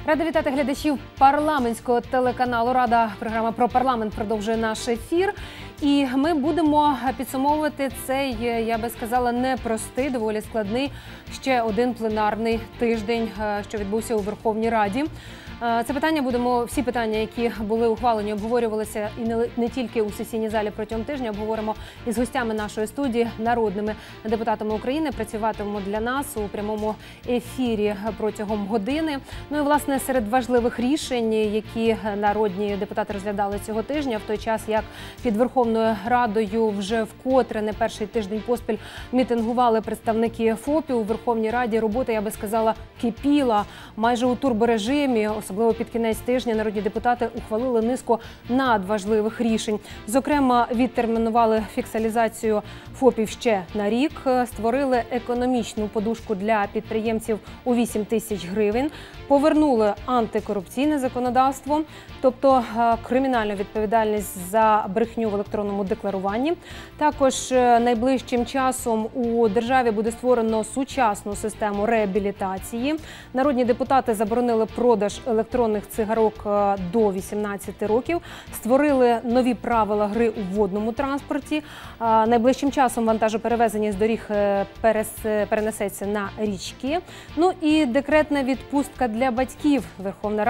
Рада вітати глядачів парламентського телеканалу «Рада». Програма про парламент продовжує наш ефір. І ми будемо підсумовувати цей, я би сказала, непростий, доволі складний ще один пленарний тиждень, що відбувся у Верховній Раді. Це питання всі питання, які були ухвалені, обговорювалися і не тільки у сесійній залі протягом тижня, обговоримо із гостями нашої студії, народними депутатами України. Працюватимемо для нас у прямому ефірі протягом години. Ну і, власне, серед важливих рішень, які народні депутати розглядали цього тижня, в той час, як під Верховною Радою вже вкотре, не перший тиждень поспіль, мітингували представники ФОПів у Верховній Раді. Робота, я би сказала, кипіла майже у турборежимі. Особливо під кінець тижня народні депутати ухвалили низку надважливих рішень. Зокрема, відтермінували фіскалізацію ФОПів ще на рік, створили економічну подушку для підприємців у 8 тисяч гривень, повернули антикорупційне законодавство, тобто кримінальну відповідальність за брехню в електронному декларуванні. Також найближчим часом у державі буде створено сучасну систему реабілітації. Народні депутати заборонили продаж електронних цигарок до 18 років, створили нові правила гри у водному транспорті. Найближчим часом вантажоперевезення з доріг перенесеться на річки. Ну і декретна відпустка для батьків. Верховна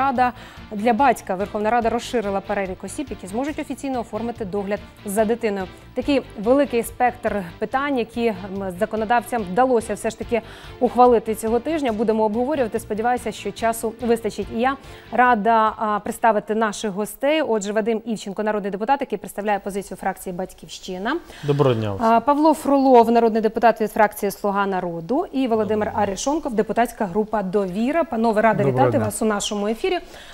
Рада розширила перелік осіб, які зможуть офіційно оформити догляд за дитиною. Такий великий спектр питань, які законодавцям вдалося все ж таки ухвалити цього тижня. Будемо обговорювати. Сподіваюся, що часу вистачить. І я рада представити наших гостей. Отже, Вадим Івченко, народний депутат, який представляє позицію фракції «Батьківщина». Доброго дня. Павло Фролов, народний депутат від фракції «Слуга народу». І Володимир Арешонков, депутатська група «Довіра». Панове, рада вітати вас у нашому ефірі.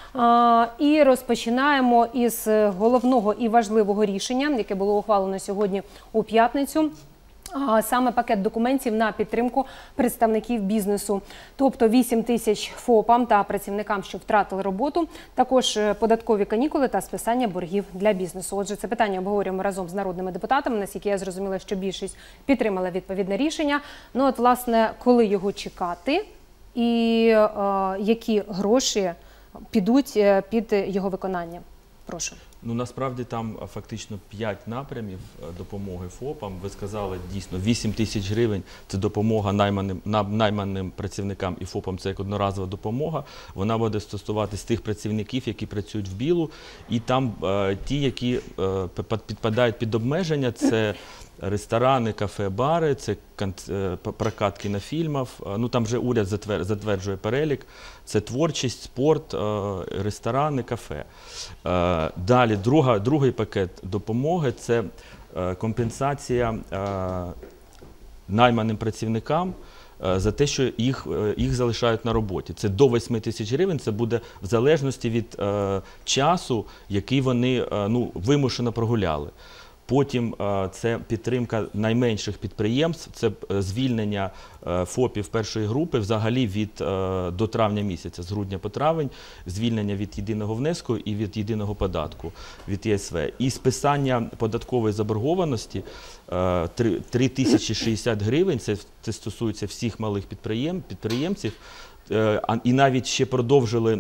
І розпочинаємо із головного і важливого рішення, яке було ухвалено сьогодні у п'ятницю. Саме пакет документів на підтримку представників бізнесу. Тобто 8 тисяч ФОПам та працівникам, що втратили роботу, також податкові канікули та списання боргів для бізнесу. Отже, це питання обговорюємо разом з народними депутатами, наскільки я зрозуміла, що більшість підтримала відповідне рішення. Ну от, власне, коли його чекати і які гроші підуть під його виконання? Прошу. Ну, насправді там фактично 5 напрямів допомоги ФОПам. Ви сказали, дійсно, 8 тисяч гривень – це допомога найманим працівникам і ФОПам, це як одноразова допомога. Вона буде стосуватись тих працівників, які працюють в білу, і там ті, які підпадають під обмеження, це ресторани, кафе, бари, це прокат кінофільмів, ну там вже уряд затверджує перелік, це творчість, спорт, ресторани, кафе. Далі другий пакет допомоги – це компенсація найманим працівникам за те, що їх залишають на роботі. Це до 8 тисяч гривень, це буде в залежності від часу, який вони вимушено прогуляли. Потім це підтримка найменших підприємств, це звільнення ФОПів першої групи взагалі до травня місяця, з грудня по травень, звільнення від єдиного внеску і від єдиного податку, від ЄСВ. І списання податкової заборгованості 3060 гривень, це стосується всіх малих підприємців, і навіть ще продовжили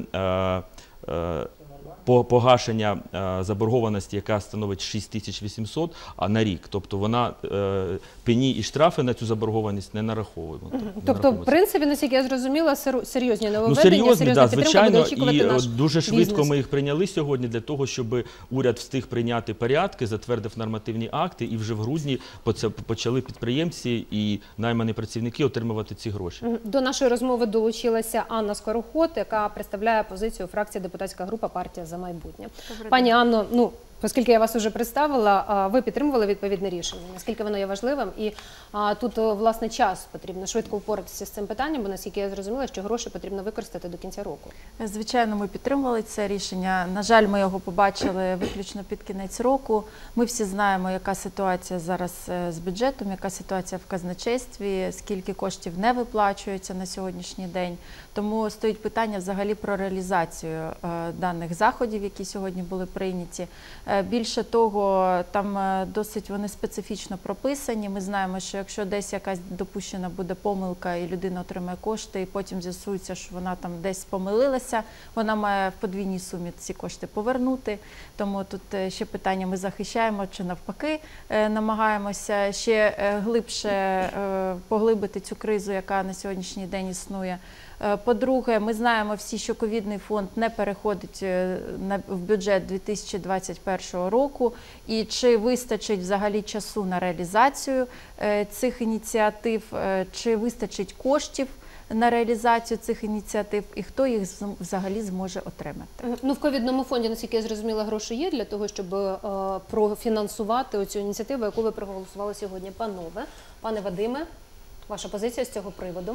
погашення заборгованості, яка становить 6800, а на рік. Тобто вона пені і штрафи на цю заборгованість не нараховуємо. Тобто, в принципі, наскільки я зрозуміла, серйозні нововведення, серйозні, серйозна підтримка буде очікувати наш і дуже швидко бізнес. ми їх прийняли сьогодні для того, щоб уряд встиг прийняти порядки, затвердив нормативні акти, і вже в грудні почали підприємці і наймані працівники отримувати ці гроші. До нашої розмови долучилася Анна Скороход, яка представляє позицію фракції «Депутатська група Партія за майбутнє». Пані Анно, оскільки я вас вже представила, ви підтримували відповідне рішення. Наскільки воно є важливим? І тут, власне, час потрібно швидко впоратися з цим питанням, бо, наскільки я зрозуміла, що гроші потрібно використати до кінця року. Звичайно, ми підтримували це рішення. На жаль, ми його побачили виключно під кінець року. Ми всі знаємо, яка ситуація зараз з бюджетом, яка ситуація в казначействі, скільки коштів не виплачується на сьогоднішній день. Тому стоїть питання взагалі про реалізацію даних заходів, які сьогодні були прийняті. Більше того, там досить вони специфічно прописані. Ми знаємо, що якщо десь якась допущена буде помилка і людина отримає кошти, і потім з'ясується, що вона там десь помилилася, вона має в подвійній сумі ці кошти повернути. Тому тут ще питання, ми захищаємо чи навпаки намагаємося ще глибше поглибити цю кризу, яка на сьогоднішній день існує. По-друге, ми знаємо всі, що ковідний фонд не переходить в бюджет 2021 року. І чи вистачить взагалі часу на реалізацію цих ініціатив, чи вистачить коштів на реалізацію цих ініціатив, і хто їх взагалі зможе отримати? Ну, в ковідному фонді, наскільки я зрозуміла, гроші є для того, щоб профінансувати оцю ініціативу, яку ви проголосували сьогодні. Пане Вадиме, ваша позиція з цього приводу?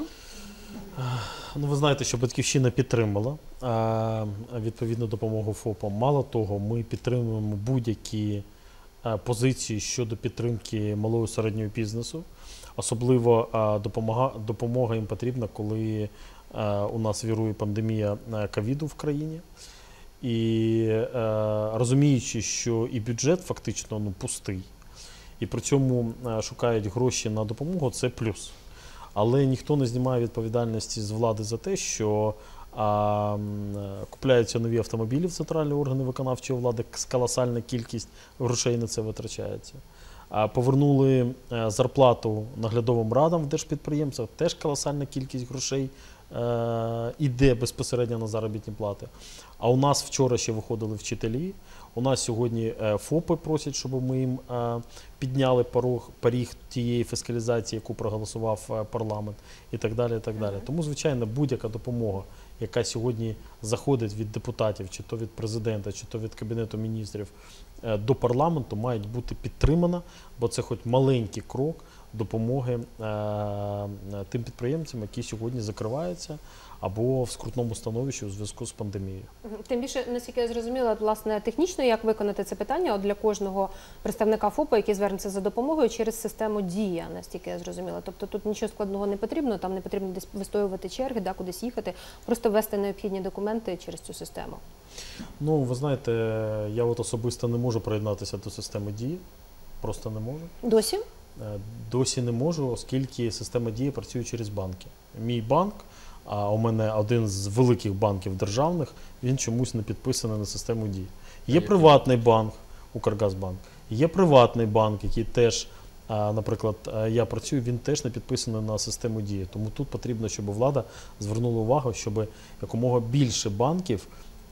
Ну, ви знаєте, що Батьківщина підтримала відповідну допомогу ФОПам. Мало того, ми підтримуємо будь-які позиції щодо підтримки малого і середнього бізнесу. Особливо допомога їм потрібна, коли у нас вірує пандемія ковіду в країні. І розуміючи, що і бюджет фактично пустий, і при цьому шукають гроші на допомогу, це плюс. Але ніхто не знімає відповідальності з влади за те, що купляються нові автомобілі в центральні органи виконавчої влади, колосальна кількість грошей на це витрачається. Повернули зарплату наглядовим радам в держпідприємствах, теж колосальна кількість грошей іде безпосередньо на заробітні плати. А у нас вчора ще виходили вчителі, у нас сьогодні ФОПи просять, щоб ми їм підняли поріг тієї фіскалізації, яку проголосував парламент, і так далі, і так далі. Тому, звичайно, будь-яка допомога, яка сьогодні заходить від депутатів, чи то від президента, чи то від Кабінету міністрів до парламенту, має бути підтримана, бо це хоч маленький крок допомоги тим підприємцям, які сьогодні закриваються або в скрутному становищі у зв'язку з пандемією. Тим більше, наскільки я зрозуміла, власне, технічно, як виконати це питання для кожного представника ФОПа, який звернеться за допомогою через систему «Дія», настільки я зрозуміла. Тобто тут нічого складного не потрібно, там не потрібно десь вистоювати черги, кудись їхати, просто ввести необхідні документи через цю систему. Ну, ви знаєте, я особисто не можу приєднатися до системи «Дії», просто не можу. Досі? Досі не можу, оскільки система «Дії» працює через банки. Мій банк, а у мене один з великих банків державних, він чомусь не підписаний на систему «Дії». Є приватний банк, Укргазбанк, є приватний банк, який теж, наприклад, я працюю, він теж не підписаний на систему «Дії». Тому тут потрібно, щоб влада звернула увагу, щоб якомога більше банків,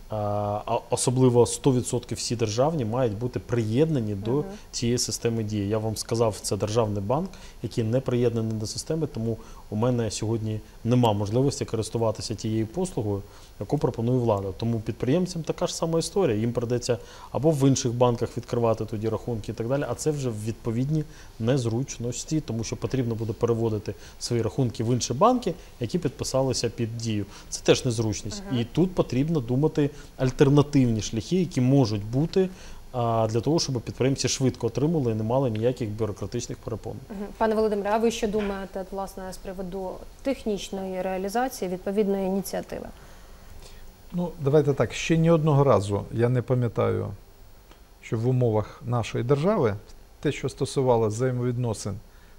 особливо 100% всі державні, мають бути приєднані до цієї системи «Дії». Я вам сказав, це державний банк, який не приєднаний до системи, тому у мене сьогодні нема можливості користуватися тією послугою, яку пропонує влада. Тому підприємцям така ж сама історія. Їм придеться або в інших банках відкривати тоді рахунки і так далі, а це вже відповідні незручності, тому що потрібно буде переводити свої рахунки в інші банки, які підписалися під «Дію». Це теж незручність. І тут потрібно думати альтернативні шляхи, які можуть бути для того, щоб підприємці швидко отримали і не мали ніяких бюрократичних перепон. Пане Володимире, а ви що думаєте, власне, з приводу технічної реалізації відповідної ініціативи? Ну, давайте так, ще ні одного разу я не пам'ятаю, що в умовах нашої держави те, що стосувалося взаємовідносин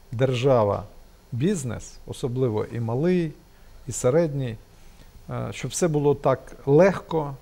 держава-бізнес, особливо і малий, і середній, щоб все було так легко,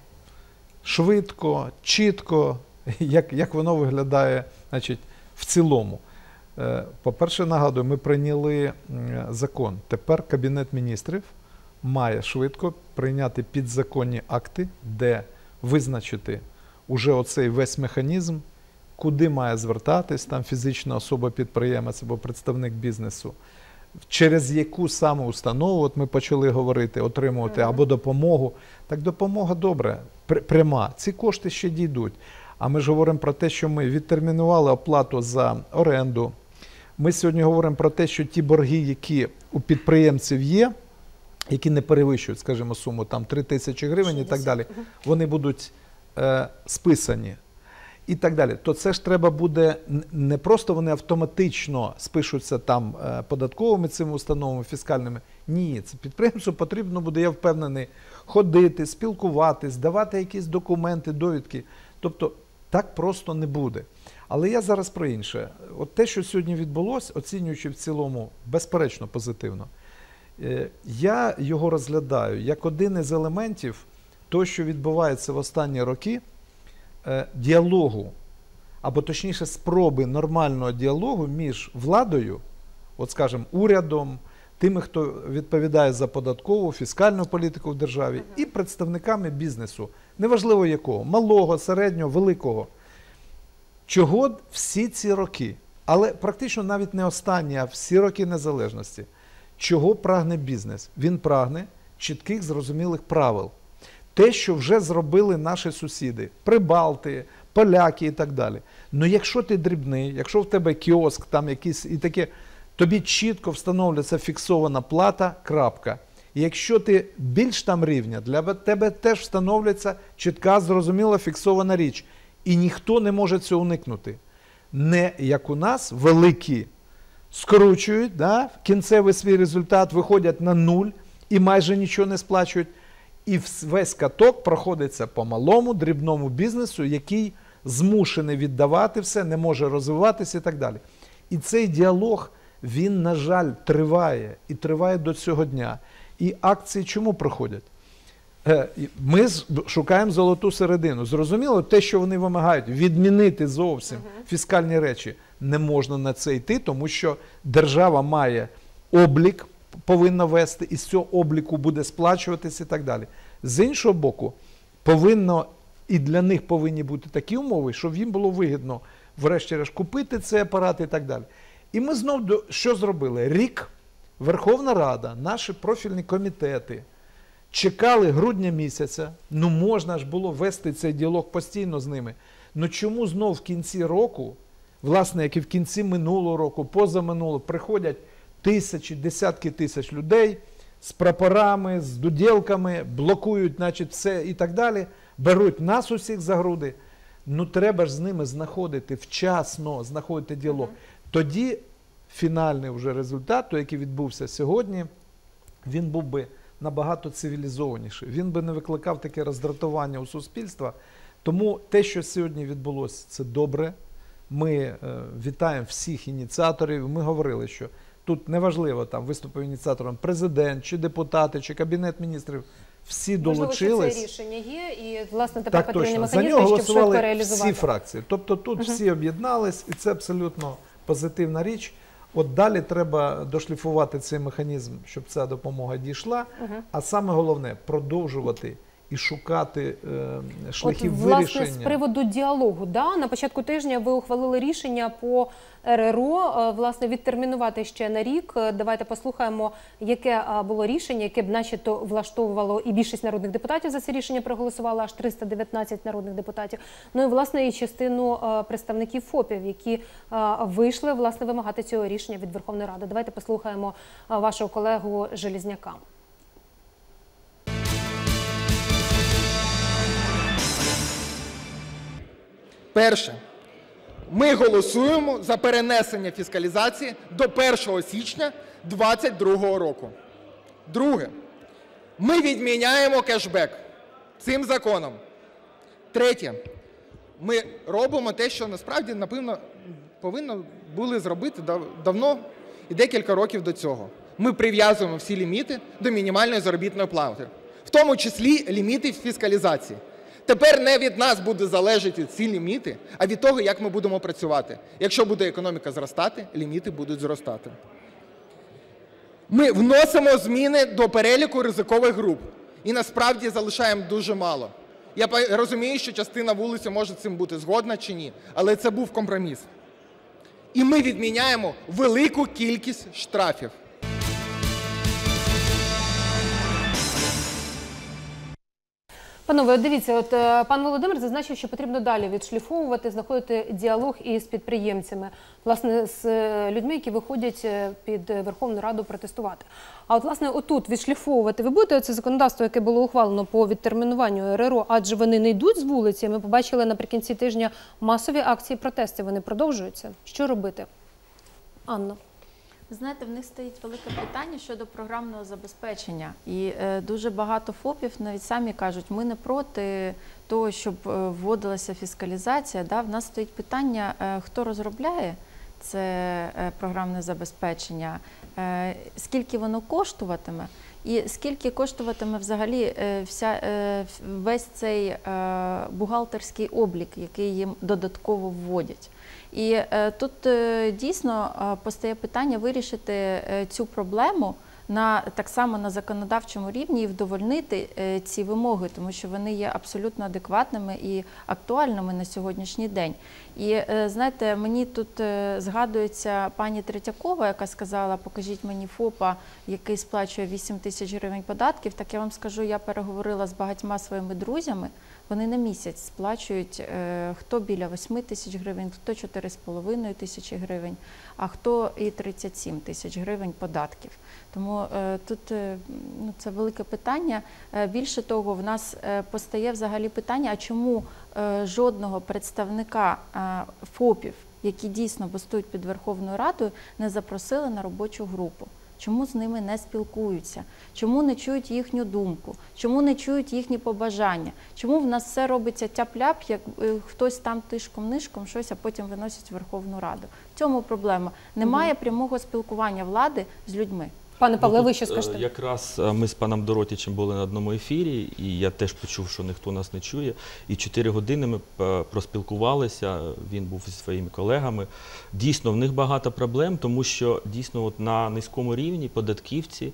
швидко, чітко, як воно виглядає, значить, в цілому. По-перше, нагадую, ми прийняли закон. Тепер Кабінет міністрів має швидко прийняти підзаконні акти, де визначити уже оцей весь механізм, куди має звертатись там фізична особа-підприємець або представник бізнесу, через яку саме установу, от ми почали говорити, отримувати або допомогу. Так допомога добре, пряма. Ці кошти ще дійдуть. А ми ж говоримо про те, що ми відтермінували оплату за оренду. Ми сьогодні говоримо про те, що ті борги, які у підприємців є, які не перевищують, скажімо, суму там 3 тисячі гривень і так далі, вони будуть списані. І так далі. То це ж треба буде, не просто вони автоматично спишуться там податковими цими установами, фіскальними. Ні, це підприємцю потрібно буде, я впевнений, ходити, спілкуватись, давати якісь документи, довідки. Тобто Так просто не буде. Але я зараз про інше. От те, що сьогодні відбулося, оцінюючи в цілому, безперечно, позитивно, я його розглядаю як один із елементів того, що відбувається в останні роки, діалогу, або точніше спроби нормального діалогу між владою, от скажімо, урядом, тими, хто відповідає за податкову, фіскальну політику в державі, і представниками бізнесу, неважливо якого, малого, середнього, великого. Чого всі ці роки, але практично навіть не останні, а всі роки незалежності, чого прагне бізнес? Він прагне чітких, зрозумілих правил. Те, що вже зробили наші сусіди, прибалти, поляки і так далі. Ну якщо ти дрібний, якщо в тебе кіоск, там якийсь і таке, тобі чітко встановлюється фіксована плата, крапка. І якщо ти більш там рівня, для тебе теж встановлюється чітка, зрозуміла, фіксована річ. І ніхто не може цього уникнути. Не як у нас, великі скручують, да, кінцевий свій результат, виходять на нуль і майже нічого не сплачують. І весь каток проходиться по малому, дрібному бізнесу, який змушений віддавати все, не може розвиватися і так далі. І цей діалог, він, на жаль, триває. І триває до цього дня. І акції чому проходять? Ми шукаємо золоту середину. Зрозуміло, те, що вони вимагають, відмінити зовсім фіскальні речі, не можна на це йти, тому що держава має облік, повинна вести, і з цього обліку буде сплачуватися і так далі. З іншого боку, і для них повинні бути такі умови, щоб їм було вигідно, врешті-решт, купити цей апарат і так далі. І ми знову що зробили? Рік Верховна Рада, наші профільні комітети, чекали грудня місяця, ну можна ж було вести цей діалог постійно з ними. Ну чому знов в кінці року, власне, як і в кінці минулого року, позаминулого, приходять тисячі, десятки тисяч людей з прапорами, з дуділками, блокують, значить, все і так далі, беруть нас усіх за груди. Ну треба ж з ними вчасно знаходити діалог. Тоді фінальний вже результат, той, який відбувся сьогодні, він був би набагато цивілізованіший. Він би не викликав таке роздратування у суспільства. Тому те, що сьогодні відбулося, це добре. Ми вітаємо всіх ініціаторів. Ми говорили, що тут неважливо, там виступив ініціатором президент, чи депутати, чи Кабінет міністрів. Всі долучились. Можливо, що це рішення є, і, власне, тепер потрібні механізми, щоб швидко голосували реалізувати. всі фракції. Тобто тут всі об'єднались, і це абсолютно позитивна річ. От далі треба дошліфувати цей механізм, щоб ця допомога дійшла, а саме головне – продовжувати і шукати шляхів вирішення. Власне, з приводу діалогу, да? На початку тижня ви ухвалили рішення по РРО, власне, відтермінувати ще на рік. Давайте послухаємо, яке було рішення, яке б начебто влаштовувало і більшість народних депутатів за це рішення проголосувало, аж 319 народних депутатів. Ну і, власне, і частину представників ФОПів, які вийшли, власне, вимагати цього рішення від Верховної Ради. Давайте послухаємо вашого колегу Железняка. Перше. Ми голосуємо за перенесення фіскалізації до 1 січня 2022 року. Друге. Ми відміняємо кешбек цим законом. Третє. Ми робимо те, що насправді, напевно, повинні були зробити давно і декілька років до цього. Ми прив'язуємо всі ліміти до мінімальної заробітної плати, в тому числі ліміти фіскалізації. Тепер не від нас буде залежати ці ліміти, а від того, як ми будемо працювати. Якщо буде економіка зростати, ліміти будуть зростати. Ми вносимо зміни до переліку ризикових груп. І насправді залишаємо дуже мало. Я розумію, що частина вулиці може з цим бути згодна чи ні, але це був компроміс. І ми відміняємо велику кількість штрафів. Панове, дивіться, от пан Володимир зазначив, що потрібно далі відшліфовувати, знаходити діалог із підприємцями, власне, з людьми, які виходять під Верховну Раду протестувати. А от, власне, отут відшліфовувати ви будете це законодавство, яке було ухвалено по відтермінуванню РРО, адже вони не йдуть з вулиці. Ми побачили наприкінці тижня масові акції протестів, вони продовжуються. Що робити? Анна. Знаєте, в них стоїть велике питання щодо програмного забезпечення. І дуже багато ФОПів навіть самі кажуть, ми не проти того, щоб вводилася фіскалізація. Да? В нас стоїть питання, хто розробляє це програмне забезпечення, скільки воно коштуватиме, і скільки коштуватиме взагалі весь цей бухгалтерський облік, який їм додатково вводять. І тут дійсно постає питання вирішити цю проблему так само на законодавчому рівні і вдовольнити ці вимоги, тому що вони є абсолютно адекватними і актуальними на сьогоднішній день. І знаєте, мені тут згадується пані Третьякова, яка сказала, покажіть мені ФОПа, який сплачує 8 тисяч гривень податків. Так я вам скажу, я переговорила з багатьма своїми друзями, вони на місяць сплачують хто біля 8 тисяч гривень, хто 4,5 тисячі гривень, а хто і 37 тисяч гривень податків. Тому тут це велике питання. Більше того, в нас постає взагалі питання, а чому жодного представника ФОПів, які дійсно бастують під Верховною Радою, не запросили на робочу групу? Чому з ними не спілкуються? Чому не чують їхню думку? Чому не чують їхні побажання? Чому в нас все робиться тяп-ляп, як хтось там тишком-нишком щось, а потім виносять в Верховну Раду? В цьому проблема. Немає прямого спілкування влади з людьми. Пане Павле, ви що скажете? Якраз ми з паном Доротічем були на одному ефірі, і я теж почув, що ніхто нас не чує. І 4 години ми проспілкувалися, він був зі своїми колегами. Дійсно, в них багато проблем, тому що дійсно от на низькому рівні податківці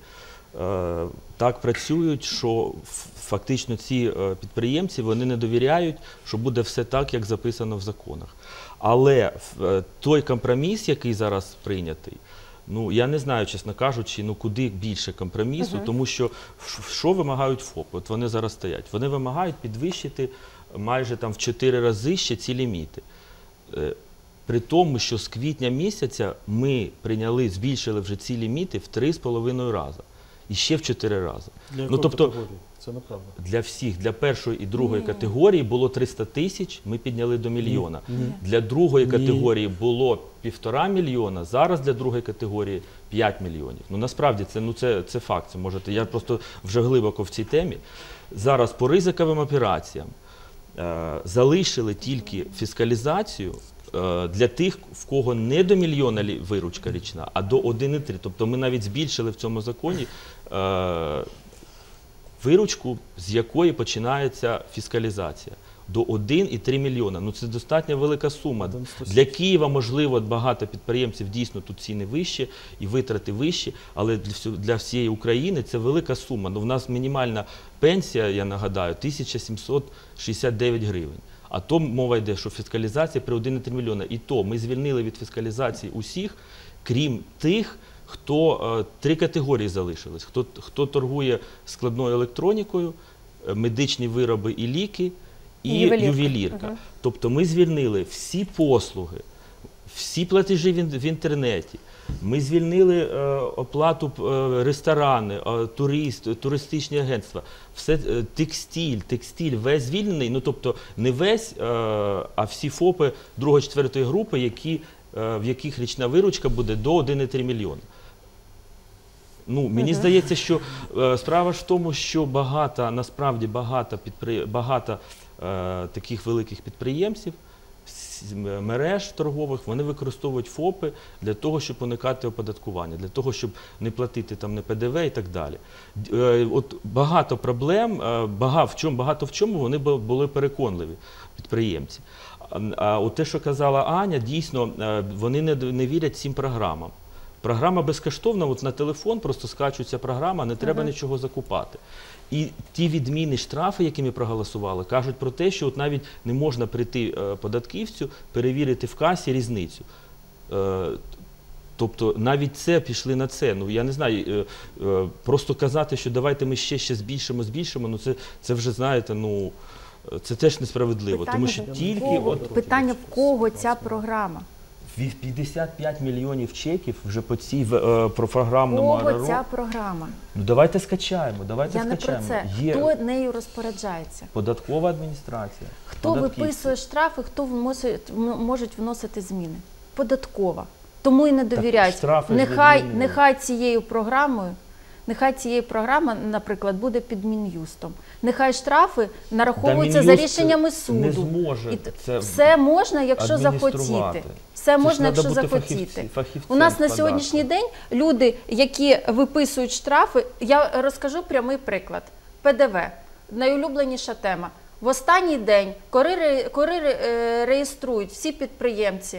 так працюють, що фактично ці підприємці вони не довіряють, що буде все так, як записано в законах. Але той компроміс, який зараз прийнятий, ну, я не знаю, чесно кажучи, куди більше компромісу, тому що що вимагають ФОПи? От вони зараз стоять. Вони вимагають підвищити майже там в 4 рази ще ці ліміти. При тому, що з квітня місяця ми збільшили вже ці ліміти в 3,5 рази. І ще в 4 рази. Для якої категорії? Це неправда. Для всіх. Для першої і другої категорії було 300 тисяч, ми підняли до мільйона. Для другої категорії було 1,5 мільйона, зараз для другої категорії 5 мільйонів. Ну, насправді, це факт. Це можете, я просто вже глибоко в цій темі. Зараз по ризиковим операціям залишили тільки фіскалізацію для тих, в кого не до мільйона виручка річна, а до 1,3. Тобто ми навіть збільшили в цьому законі виручку, з якої починається фіскалізація. До 1,3 мільйона. Ну це достатньо велика сума. Для Києва, можливо, багато підприємців дійсно тут ціни вищі і витрати вищі, але для всієї України це велика сума. Ну, в нас мінімальна пенсія, я нагадаю, 1769 гривень. А то мова йде, що фіскалізація при 1,3 мільйона. І то ми звільнили від фіскалізації усіх, крім тих, хто 3 категорії залишились. Хто торгує складною електронікою, медичні вироби і ліки, і ювелірка. Тобто ми звільнили всі послуги, всі платежі в інтернеті, ми звільнили оплату ресторани, туристичні агентства, все, текстиль, весь звільнений, ну тобто не весь, а всі ФОПи 2-4 групи, в яких річна виручка буде до 1,3 мільйона. Ну, мені здається, що справа ж в тому, що насправді багато таких великих підприємців, мереж торгових, вони використовують ФОПи для того, щоб уникати оподаткування, для того, щоб не платити там не ПДВ і так далі. От багато проблем, багато в чому вони були переконливі, підприємці. А от те, що казала Аня, дійсно, вони не вірять цим програмам. Програма безкоштовна, от на телефон просто скачується програма, не треба нічого закупати. І ті відмінні штрафи, які ми проголосували, кажуть про те, що от навіть не можна прийти податківцю, перевірити в касі різницю. Тобто навіть це пішли на це. Ну, я не знаю, просто казати, що давайте ми ще збільшимо, ну це вже, знаєте, ну, це теж несправедливо. Тому що питання, в кого ця програма? 55 мільйонів чеків вже по цій програмному РРО. Кого ця програма? Ну давайте скачаємо, Я не про це. Хто нею розпоряджається? Податкова адміністрація. Хто виписує штрафи, хто можуть вносити зміни? Податкова. Тому і не довіряють. штрафи Нехай цією програмою, наприклад, буде під Мін'юстом. Нехай штрафи нараховуються за рішеннями суду. Не зможе І це все можна, якщо захотіти. адмініструвати. Все Це можна, ж якщо треба бути захотіти. фахівцем У нас на податку. сьогоднішній день люди, які виписують штрафи, я розкажу прямий приклад. ПДВ. Найулюбленіша тема. В останній день, коли реєструють всі підприємці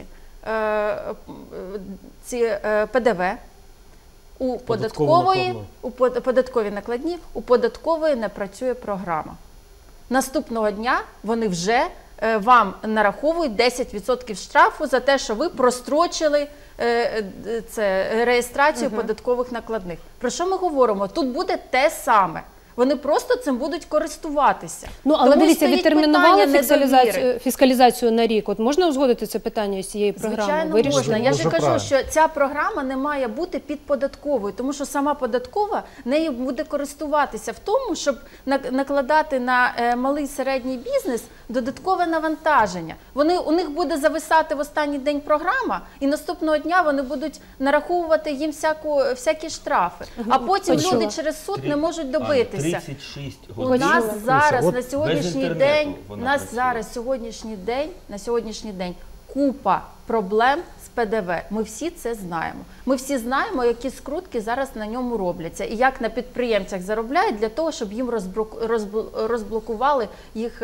ці ПДВ, у податковій накладні, у податкової не працює програма. Наступного дня вони вже вам нараховують 10% штрафу за те, що ви прострочили реєстрацію податкових накладних. Про що ми говоримо? Тут буде те саме. Вони просто цим будуть користуватися. Ну, але Тому дивіться, стоїть відтермінували питання фіскалізацію на рік. От можна узгодити це питання з цієї програми? Звичайно, Вирішити? можна. Я ж Дуже кажу, правильно. що ця програма не має бути під податковою, тому що сама податкова нею буде користуватися в тому, щоб накладати на малий і середній бізнес додаткове навантаження. У них буде зависати в останній день програма, і наступного дня вони будуть нараховувати їм всякі штрафи. А потім Почула. люди через суд не можуть добитися. 36 У годин. нас зараз От на сьогоднішній без день, інтернету вона працює. на сьогоднішній день купа проблем з ПДВ. Ми всі це знаємо. Ми всі знаємо, які скрутки зараз на ньому робляться і як на підприємцях заробляють для того, щоб їм розблокували їх.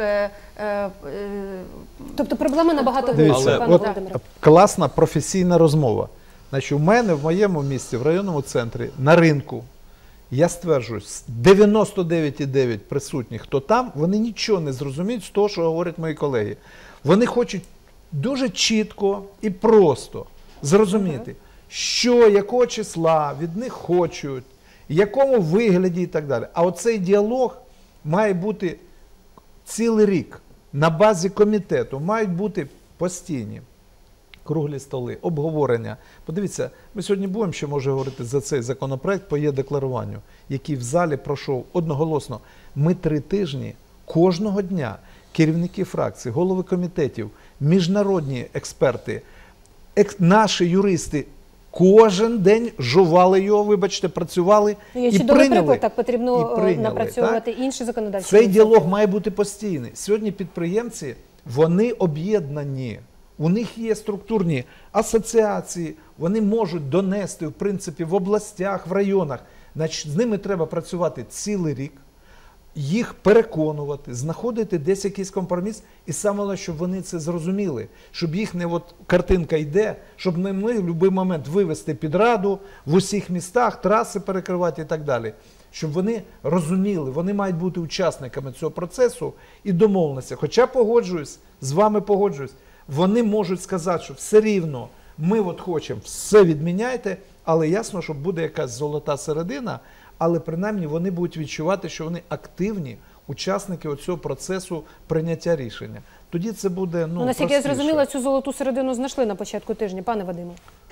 Тобто проблеми набагато Дивіться, глибші, пане от Володимире. класна професійна розмова. Значить, у мене в моєму місті, в районному центрі, на ринку, я стверджую, 99,9 присутніх, хто там, вони нічого не зрозуміють з того, що говорять мої колеги. Вони хочуть дуже чітко і просто зрозуміти, що, якого числа від них хочуть, в якому вигляді і так далі. А оцей діалог має бути цілий рік. На базі комітету мають бути постійні круглі столи, обговорення. Подивіться, ми сьогодні будемо ще, може, говорити за цей законопроект по є-декларуванню, який в залі пройшов одноголосно. Ми 3 тижні кожного дня керівники фракцій, голови комітетів, міжнародні експерти, наші юристи кожен день жували його, вибачте, працювали Є і чудовий прийняли. приклад, так потрібно І прийняли, напрацьовувати інші законодавчі Цей ініціативи. діалог має бути постійний. Сьогодні підприємці, вони об'єднані. У них є структурні асоціації, вони можуть донести, в принципі, в областях, в районах. Значить, з ними треба працювати цілий рік, їх переконувати, знаходити десь якийсь компроміс, і саме головне, щоб вони це зрозуміли, щоб їх не от картинка йде, щоб не ми в будь-який момент вивести під раду в усіх містах, траси перекривати і так далі. Щоб вони розуміли, вони мають бути учасниками цього процесу і домовленості. Хоча погоджуюсь, з вами погоджуюсь, вони можуть сказати, що все рівно ми от хочемо, все відміняйте, але ясно, що буде якась золота середина, але принаймні вони будуть відчувати, що вони активні учасники оцього процесу прийняття рішення. Тоді це буде, Ну, наскільки я простіше. зрозуміла, цю золоту середину знайшли на початку тижня, пане Вадиме.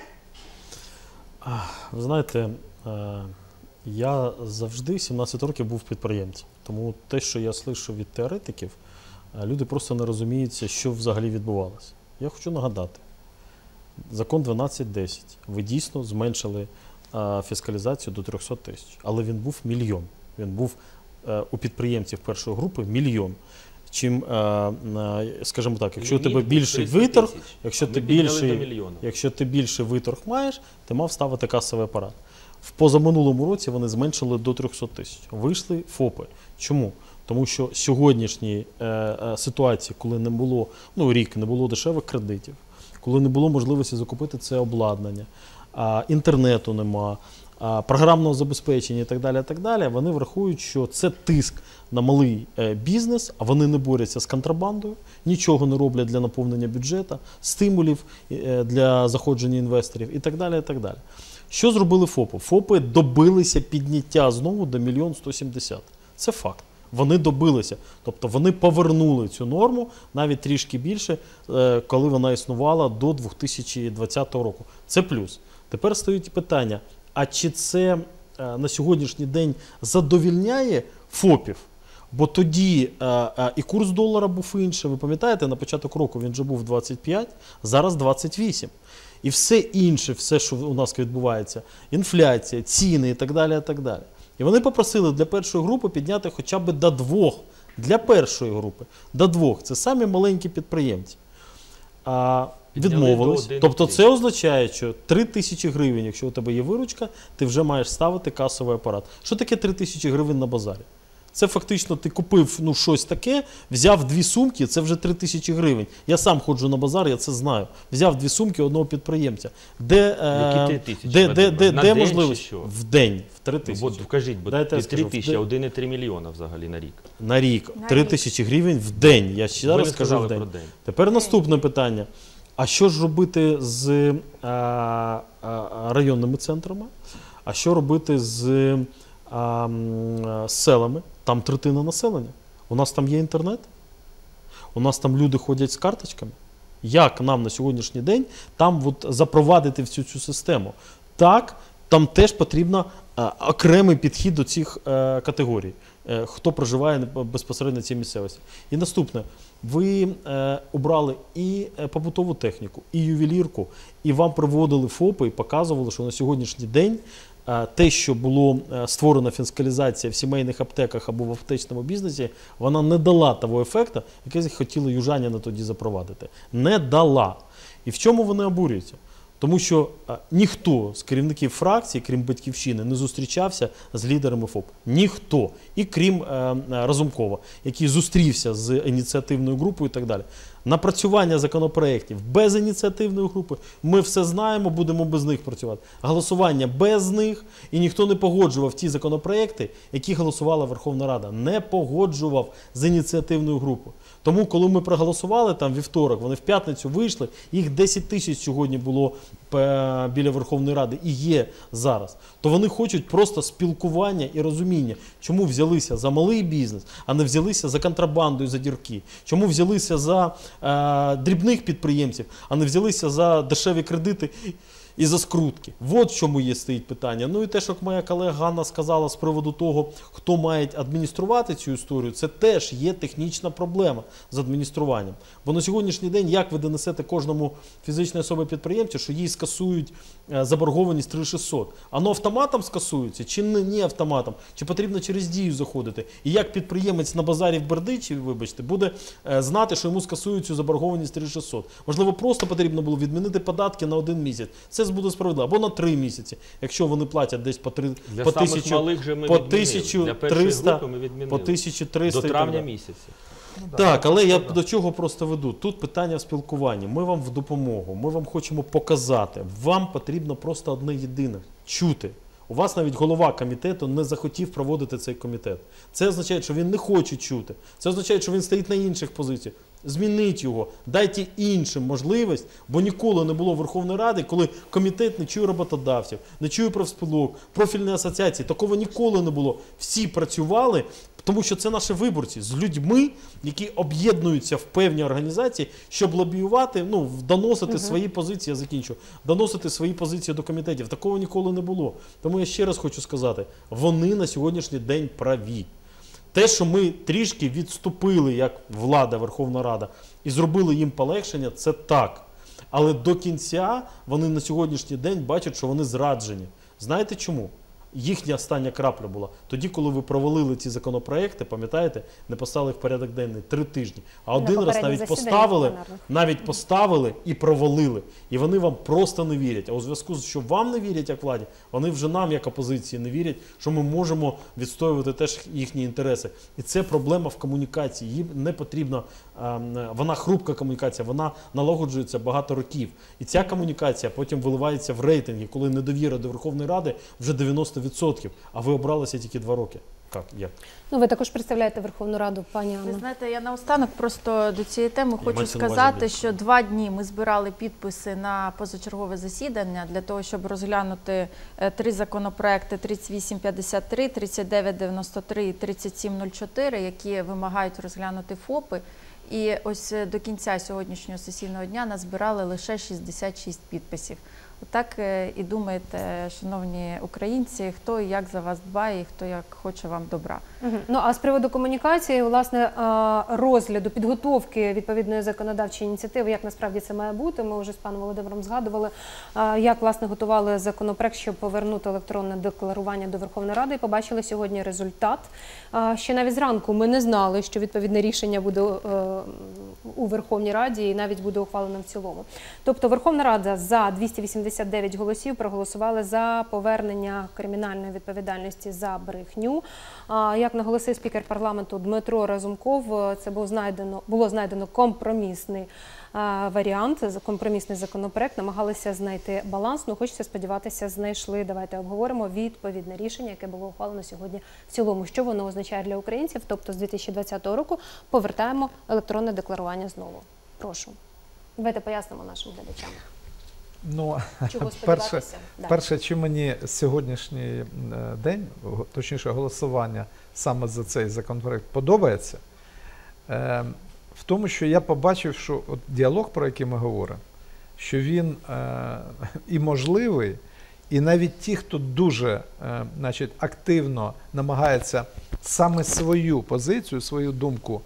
Ви знаєте, я завжди 17 років був підприємцем. Тому те, що я слышу від теоретиків, люди просто не розуміються, що взагалі відбувалося. Я хочу нагадати, закон 1210, ви дійсно зменшили фіскалізацію до 300 тисяч, але він був мільйон. Він був у підприємців першої групи мільйон. Чим, скажімо так, якщо у тебе більший виторг, якщо ти більший виторг маєш, ти мав ставити касовий апарат. В позаминулому році вони зменшили до 300 тисяч. Вийшли ФОПи. Чому? Тому що сьогоднішній ситуації, коли не було, рік не було дешевих кредитів, коли не було можливості закупити це обладнання, інтернету нема, програмного забезпечення і так далі, вони врахують, що це тиск на малий бізнес, а вони не борються з контрабандою, нічого не роблять для наповнення бюджету, стимулів для заходження інвесторів і так далі, і так далі. Що зробили ФОПи? ФОПи добилися підняття знову до 1 170 000. Це факт. Вони добилися. Тобто вони повернули цю норму навіть трішки більше, коли вона існувала до 2020 року. Це плюс. Тепер стоїть питання, а чи це на сьогоднішній день задовільняє ФОПів? Бо тоді і курс долара був інший. Ви пам'ятаєте, на початок року він вже був 25, зараз 28. і все інше, все, що у нас відбувається, інфляція, ціни і так далі, і так далі. І вони попросили для першої групи підняти хоча б до 2. Для першої групи до 2. Це самі маленькі підприємці. Відмовились. Тобто це означає, що 3 тисячі гривень, якщо у тебе є виручка, ти вже маєш ставити касовий апарат. Що таке 3 тисячі гривень на базарі? Це фактично ти купив щось таке, взяв 2 сумки, це вже 3 тисячі гривень. Я сам ходжу на базар, я це знаю. Взяв 2 сумки одного підприємця. Які 3 тисячі? Де можливість? В день, в 3 тисячі. От вкажіть, бо 3 тисячі, 1,3 мільйона взагалі на рік. На рік. 3 тисячі гривень в день. Я ще зараз скажу в день. Тепер наступне питання. А що ж робити з районними центрами? А що робити з селами? Там третина населення. У нас там є інтернет? У нас там люди ходять з карточками? Як нам на сьогоднішній день там запровадити всю цю систему? Так, там теж потрібно окремий підхід до цих категорій, хто проживає безпосередньо в цій місцевості. І наступне. Ви обрали і побутову техніку, і ювелірку, і вам приводили ФОПи і показували, що на сьогоднішній день те, що було створена фіскалізація в сімейних аптеках або в аптечному бізнесі, вона не дала того ефекту, який хотіли южаніни тоді запровадити. Не дала. І в чому вони обурюються? Тому що ніхто з керівників фракції, крім Батьківщини, не зустрічався з лідерами ФОП. Ніхто. І крім Разумкова, який зустрівся з ініціативною групою і так далі. Напрацювання законопроєктів без ініціативної групи, ми все знаємо, будемо без них працювати. Голосування без них, і ніхто не погоджував ті законопроєкти, які голосувала Верховна Рада. Не погоджував з ініціативною групою. Тому, коли ми проголосували там вівторок, вони в п'ятницю вийшли, їх 10 тисяч сьогодні було біля Верховної Ради і є зараз, то вони хочуть просто спілкування і розуміння, чому взялися за малий бізнес, а не взялися за контрабанду і за дірки, чому взялися за дрібних підприємців, а не взялися за дешеві кредити і за скрутки. От в чому є стоїть питання. Ну і те, що моя колега Ганна сказала з приводу того, хто має адмініструвати цю історію, це теж є технічна проблема з адмініструванням. Бо на сьогоднішній день як ви донесете кожному фізичній особі підприємцю, що їй скасують заборгованість 3600? Воно автоматом скасується чи не автоматом? Чи потрібно через Дію заходити? І як підприємець на базарі в Бердичеві, вибачте, буде знати, що йому скасують цю заборгованість 3600? Можливо, просто потрібно було відмінити податки на 1 місяць. Це буде справедливо. Або на 3 місяці, якщо вони платять десь по 1300 до травня місяця. Так, але я до чого просто веду. Тут питання в спілкуванні. Ми вам в допомогу, ми вам хочемо показати. Вам потрібно просто одне єдине – чути. У вас навіть голова комітету не захотів проводити цей комітет. Це означає, що він не хоче чути. Це означає, що він стоїть на інших позиціях. Змініть його, дайте іншим можливість, бо ніколи не було Верховної Ради, коли комітет не чує роботодавців, не чує профспілок, профільні асоціації. Такого ніколи не було. Всі працювали, тому що це наші виборці з людьми, які об'єднуються в певні організації, щоб лобіювати, доносити свої позиції, я закінчу, доносити свої позиції до комітетів. Такого ніколи не було. Тому я ще раз хочу сказати, вони на сьогоднішній день праві. Те, що ми трішки відступили, як влада, Верховна Рада, і зробили їм полегшення, це так. Але до кінця вони на сьогоднішній день бачать, що вони зраджені. Знаєте чому? Їхня остання крапля була. Тоді, коли ви провалили ці законопроекти, пам'ятаєте, не поставили в порядок денний 3 тижні. А один раз навіть поставили і провалили. І вони вам просто не вірять. А у зв'язку з, що вам не вірять як владі, вони вже нам як опозиції не вірять, що ми можемо відстоювати теж їхні інтереси. І це проблема в комунікації. Їм не потрібно, вона хрупка комунікація, вона налагоджується багато років. І ця комунікація потім виливається в рейтинги, коли недовіра до Верховної Ради вже 90%. А ви обралися тільки 2 роки. Як? Ви також представляєте Верховну Раду, пані Анна. Ви знаєте, я наостанок просто до цієї теми хочу сказати, що 2 дні ми збирали підписи на позачергове засідання для того, щоб розглянути 3 законопроекти 3853, 3993 і 3704, які вимагають розглянути ФОПи. І ось до кінця сьогоднішнього сесійного дня назбирали лише 66 підписів. Так і думаєте, шановні українці, хто і як за вас дбає, і хто як хоче вам добра. Ну, а з приводу комунікації, власне, розгляду, підготовки відповідної законодавчої ініціативи, як насправді це має бути, ми вже з паном Володимиром згадували, як, власне, готували законопроект, щоб повернути електронне декларування до Верховної Ради, і побачили сьогодні результат. Ще навіть зранку ми не знали, що відповідне рішення буде у Верховній Раді і навіть буде ухвалено в цілому. Тобто Верховна Рада за 289 голосів проголосували за повернення кримінальної відповідальності за брехню. Як наголосив спікер парламенту Дмитро Разумков, це було знайдено компромісний варіант, компромісний законопроект, намагалися знайти баланс, ну хочеться сподіватися, знайшли. Давайте обговоримо відповідне рішення, яке було ухвалено сьогодні в цілому. Що воно означає для українців? Тобто з 2020 року повертаємо електронне декларування знову. Прошу. Давайте пояснимо нашим глядачам. Ну, чого сподіватися? Перше, чи мені сьогоднішній день, точніше голосування саме за цей законопроект подобається, в тому, що я побачив, що от діалог, про який ми говоримо, що він і можливий, і навіть ті, хто дуже активно намагається саме свою позицію, свою думку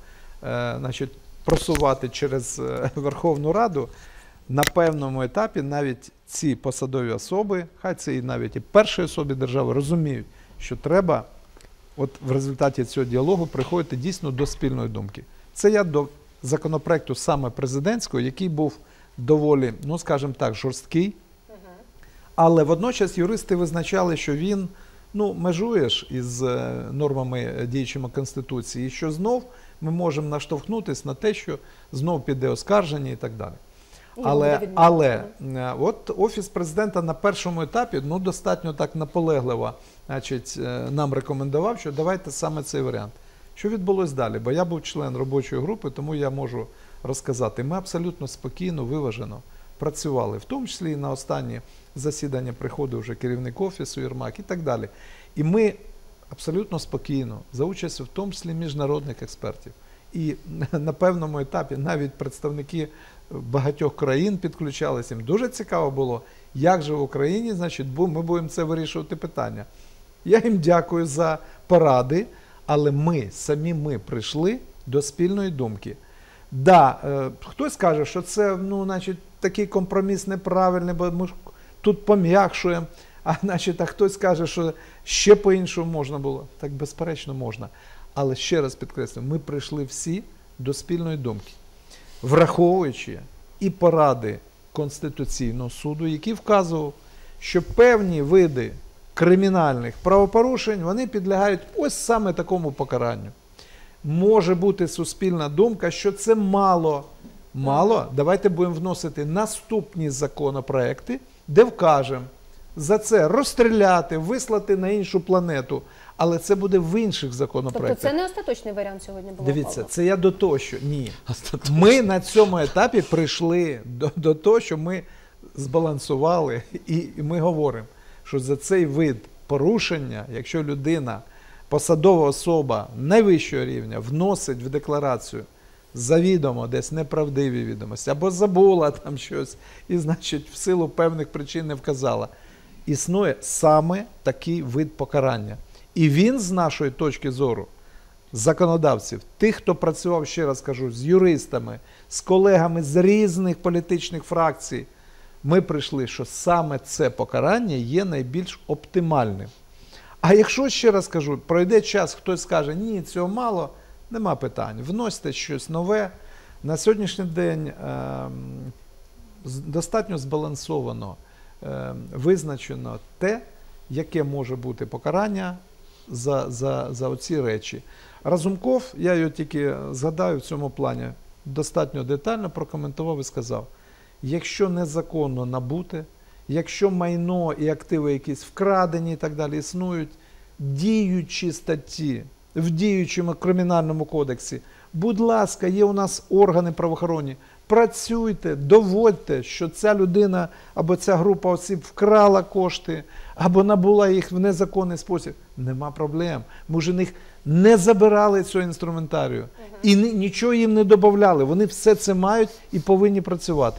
просувати через Верховну Раду, на певному етапі навіть ці посадові особи, хай це і навіть і перші особи держави, розуміють, що треба от в результаті цього діалогу приходити дійсно до спільної думки. Це я до законопроекту саме президентського, який був доволі, ну скажімо так, жорсткий, але водночас юристи визначали, що він, ну, межуєш із нормами діючими Конституції, і що знов ми можемо наштовхнутися на те, що знов піде оскарження і так далі. Але от Офіс президента на першому етапі, ну, достатньо так наполегливо, нам рекомендував, що давайте саме цей варіант. Що відбулось далі? Бо я був член робочої групи, тому я можу розказати. Ми абсолютно спокійно, виважено працювали, в тому числі і на останні засідання приходив вже керівник Офісу Єрмак і так далі. І ми абсолютно спокійно, за участю в тому числі міжнародних експертів, і на певному етапі навіть представники багатьох країн підключалися. Їм дуже цікаво було, як же в Україні, ми будемо це вирішувати питання. Я їм дякую за поради, але самі ми прийшли до спільної думки. Хтось каже, що це, такий компроміс неправильний, бо ми тут пом'якшуємо, а хтось каже, що ще по-іншому можна було. Так, безперечно, можна. Але ще раз підкреслюю, ми прийшли всі до спільної думки, враховуючи і поради Конституційного суду, який вказував, що певні види кримінальних правопорушень, вони підлягають ось саме такому покаранню. Може бути суспільна думка, що це мало. Давайте будемо вносити наступні законопроекти, де вкажемо за це розстріляти, вислати на іншу планету. Але це буде в інших законопроектах. Тобто це не остаточний варіант сьогодні було? Дивіться, це я до того, що ні. Ми на цьому етапі прийшли до того, що ми збалансували, і ми говоримо, що за цей вид порушення, якщо людина, посадова особа найвищого рівня вносить в декларацію завідомо десь неправдиві відомості, або забула там щось, і, значить, в силу певних причин не вказала, існує саме такий вид покарання. І він, з нашої точки зору, законодавців, тих, хто працював, ще раз кажу, з юристами, з колегами з різних політичних фракцій, ми прийшли, що саме це покарання є найбільш оптимальним. А якщо, ще раз кажу, пройде час, хтось скаже, ні, цього мало, нема питань, вносьте щось нове. На сьогоднішній день достатньо збалансовано визначено те, яке може бути покарання за оці речі. Разумков, я його тільки згадаю в цьому плані, достатньо детально прокоментував і сказав, якщо незаконно набуте, якщо майно і активи якісь вкрадені і так далі існують, діючі статті в діючому кримінальному кодексі, будь ласка, є у нас органи правоохоронні, працюйте, доводьте, що ця людина або ця група осіб вкрала кошти, або набула їх в незаконний спосіб. Нема проблем. Ми ж у них не забирали цього інструментарію і нічого їм не додавали. Вони все це мають і повинні працювати.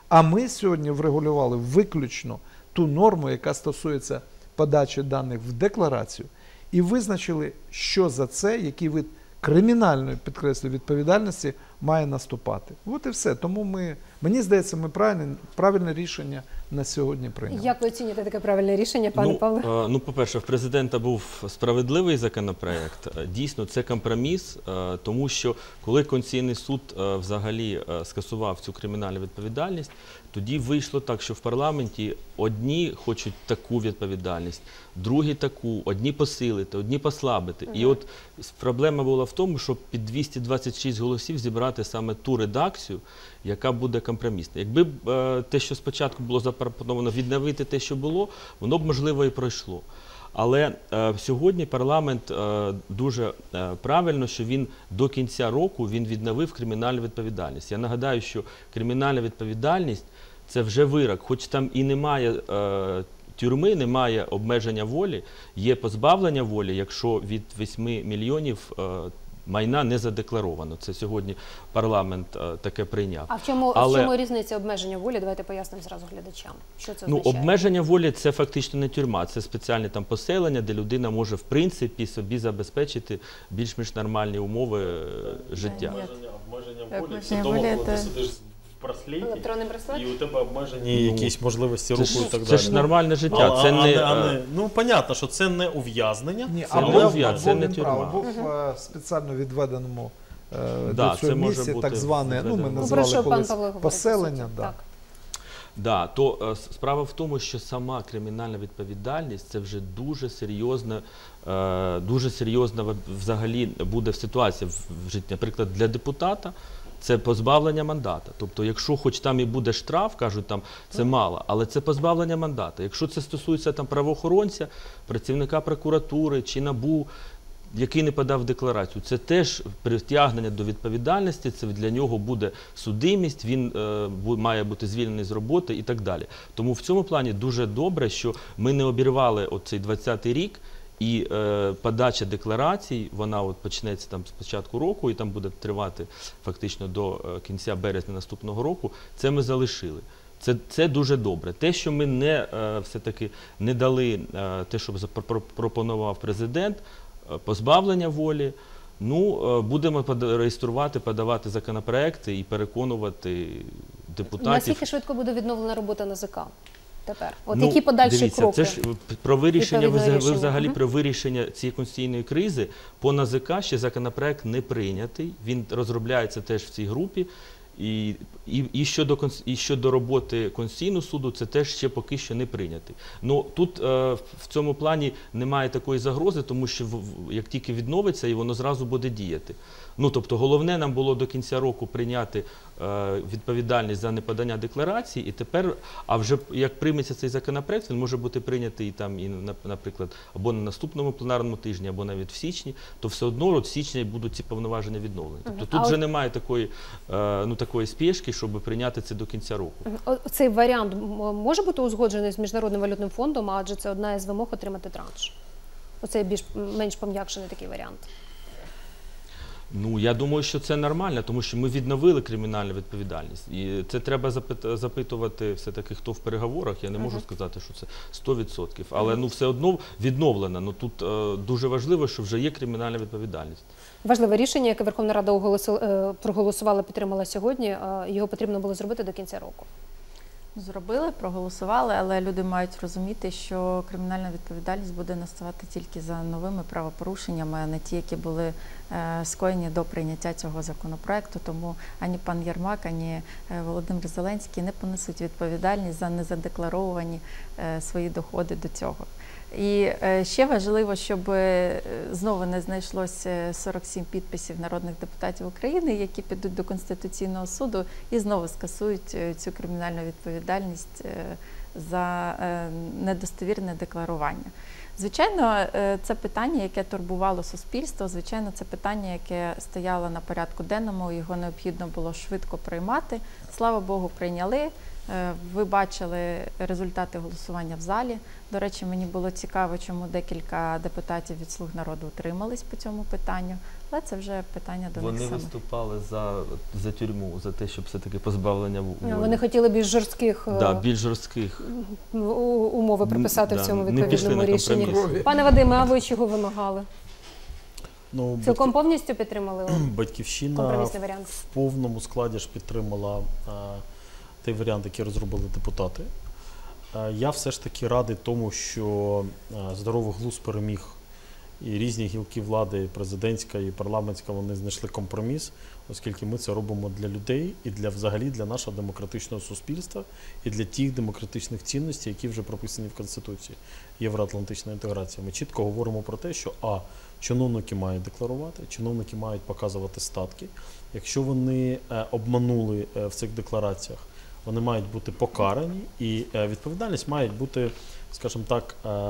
А ми сьогодні врегулювали виключно ту норму, яка стосується подачі даних в декларацію, і визначили, що за це, який вид кримінальної, підкреслю, відповідальності має наступати. От і все. Тому мені здається, ми правильне рішення на сьогодні прийняли. Як ви оцінюєте таке правильне рішення, пане Павле? Ну, по-перше, в президента був справедливий законопроект. Дійсно, це компроміс, тому що коли Конституційний суд взагалі скасував цю кримінальну відповідальність, тоді вийшло так, що в парламенті одні хочуть таку відповідальність, другі таку, одні посилити, одні послабити. І от проблема була в тому, щоб під 226 голосів зібрати саме ту редакцію, яка буде компромісна. Якби те, що спочатку було запропоновано відновити те, що було, воно б, можливо, і пройшло. Але сьогодні парламент дуже правильно, що він до кінця року відновив кримінальну відповідальність. Я нагадаю, що кримінальна відповідальність – це вже вирок, хоч там і немає тюрми, немає обмеження волі, є позбавлення волі, якщо від 8 мільйонів майна не задекларовано. Це сьогодні парламент таке прийняв. А в чому різниця обмеження волі? Давайте пояснимо зразу глядачам. Що це означає? Ну, обмеження волі – це фактично не тюрма, це спеціальне там поселення, де людина може в принципі собі забезпечити більш-менш нормальні умови життя. Обмеження волі – це того, коли ти сидиш в браслеті, електронний браслет? і у тебе обмежені якісь можливості руху і так далі. Це ж нормальне життя. Ну, понятно, що це не ув'язнення. Це не тюрма. Був в спеціально відведеному Да, до цього місці так зване, ну ми назвали колись поселення. Да, то справа в тому, що сама кримінальна відповідальність – це вже дуже серйозна взагалі буде ситуація в житті. Наприклад, для депутата це позбавлення мандата. Тобто, якщо хоч там і буде штраф, кажуть, там це мало, але це позбавлення мандата. Якщо це стосується там правоохоронця, працівника прокуратури чи НАБУ, який не подав декларацію, це теж притягнення до відповідальності, це для нього буде судимість, він має бути звільнений з роботи і так далі. Тому в цьому плані дуже добре, що ми не обірвали оцей 20-й рік, і подача декларацій, вона от почнеться там з початку року і там буде тривати фактично до кінця березня наступного року, це ми залишили. Це дуже добре. Те, що ми все-таки не дали те, що запропонував президент, позбавлення волі, ну, будемо реєструвати, подавати законопроекти і переконувати депутатів. Наскільки швидко буде відновлена робота НАЗК тепер? От які подальші дивіться, кроки? Це ж про вирішення, ви взагалі про вирішення цієї конституційної кризи по НАЗК ще законопроект не прийнятий, він розробляється теж в цій групі. І щодо роботи Конституційного суду, це теж ще поки що не прийнятий. Ну, тут в цьому плані немає такої загрози, тому що як тільки відновиться, і воно зразу буде діяти. Ну, тобто, головне нам було до кінця року прийняти відповідальність за неподання декларації, і тепер, а вже як прийметься цей законопроект, він може бути прийнятий там, і, наприклад, або на наступному пленарному тижні, або навіть в січні, то все одно от в січні будуть ці повноваження відновлені. Тобто тут вже немає такої спішки, щоб прийняти це до кінця року. Цей варіант може бути узгоджений з Міжнародним валютним фондом, адже це одна із вимог отримати транш? Оцей менш пом'якшений такий варіант. Ну, я думаю, що це нормально, тому що ми відновили кримінальну відповідальність. І це треба запитувати все-таки, хто в переговорах. Я не можу сказати, що це 100%. Але ну, все одно відновлено. Ну, тут дуже важливо, що вже є кримінальна відповідальність. Важливе рішення, яке Верховна Рада проголосувала, підтримала сьогодні, його потрібно було зробити до кінця року. Зробили, проголосували, але люди мають розуміти, що кримінальна відповідальність буде наставати тільки за новими правопорушеннями, а не ті, які були скоєні до прийняття цього законопроекту. Тому ані пан Єрмак, ані Володимир Зеленський не понесуть відповідальність за незадекларовані свої доходи до цього. І ще важливо, щоб знову не знайшлося 47 підписів народних депутатів України, які підуть до Конституційного суду і знову скасують цю кримінальну відповідальність за недостовірне декларування. Звичайно, це питання, яке турбувало суспільство, звичайно, це питання, яке стояло на порядку денному, його необхідно було швидко приймати. Слава Богу, прийняли. Ви бачили результати голосування в залі. До речі, мені було цікаво, чому декілька депутатів від «Слуг народу» утримались по цьому питанню. Але це вже питання до них Вони самих. виступали за тюрму, за те, щоб все-таки позбавлення волі. Вони хотіли більш жорстких більш жорстких. умови приписати в цьому не пішли відповідному на рішенні. компроміс. Пане Вадиме, а ви чого вимагали? Ну, Цілком повністю підтримали Батьківщина компромісний варіант? в повному складі ж підтримала той варіант, який розробили депутати. Я все ж таки радий тому, що здоровий глузд переміг, і різні гілки влади, і президентська, і парламентська, вони знайшли компроміс, оскільки ми це робимо для людей і взагалі для нашого демократичного суспільства, і для тих демократичних цінностей, які вже прописані в Конституції євроатлантичної інтеграції. Ми чітко говоримо про те, що чиновники мають декларувати, чиновники мають показувати статки. Якщо вони обманули в цих деклараціях, вони мають бути покарані, і відповідальність має бути, скажімо так,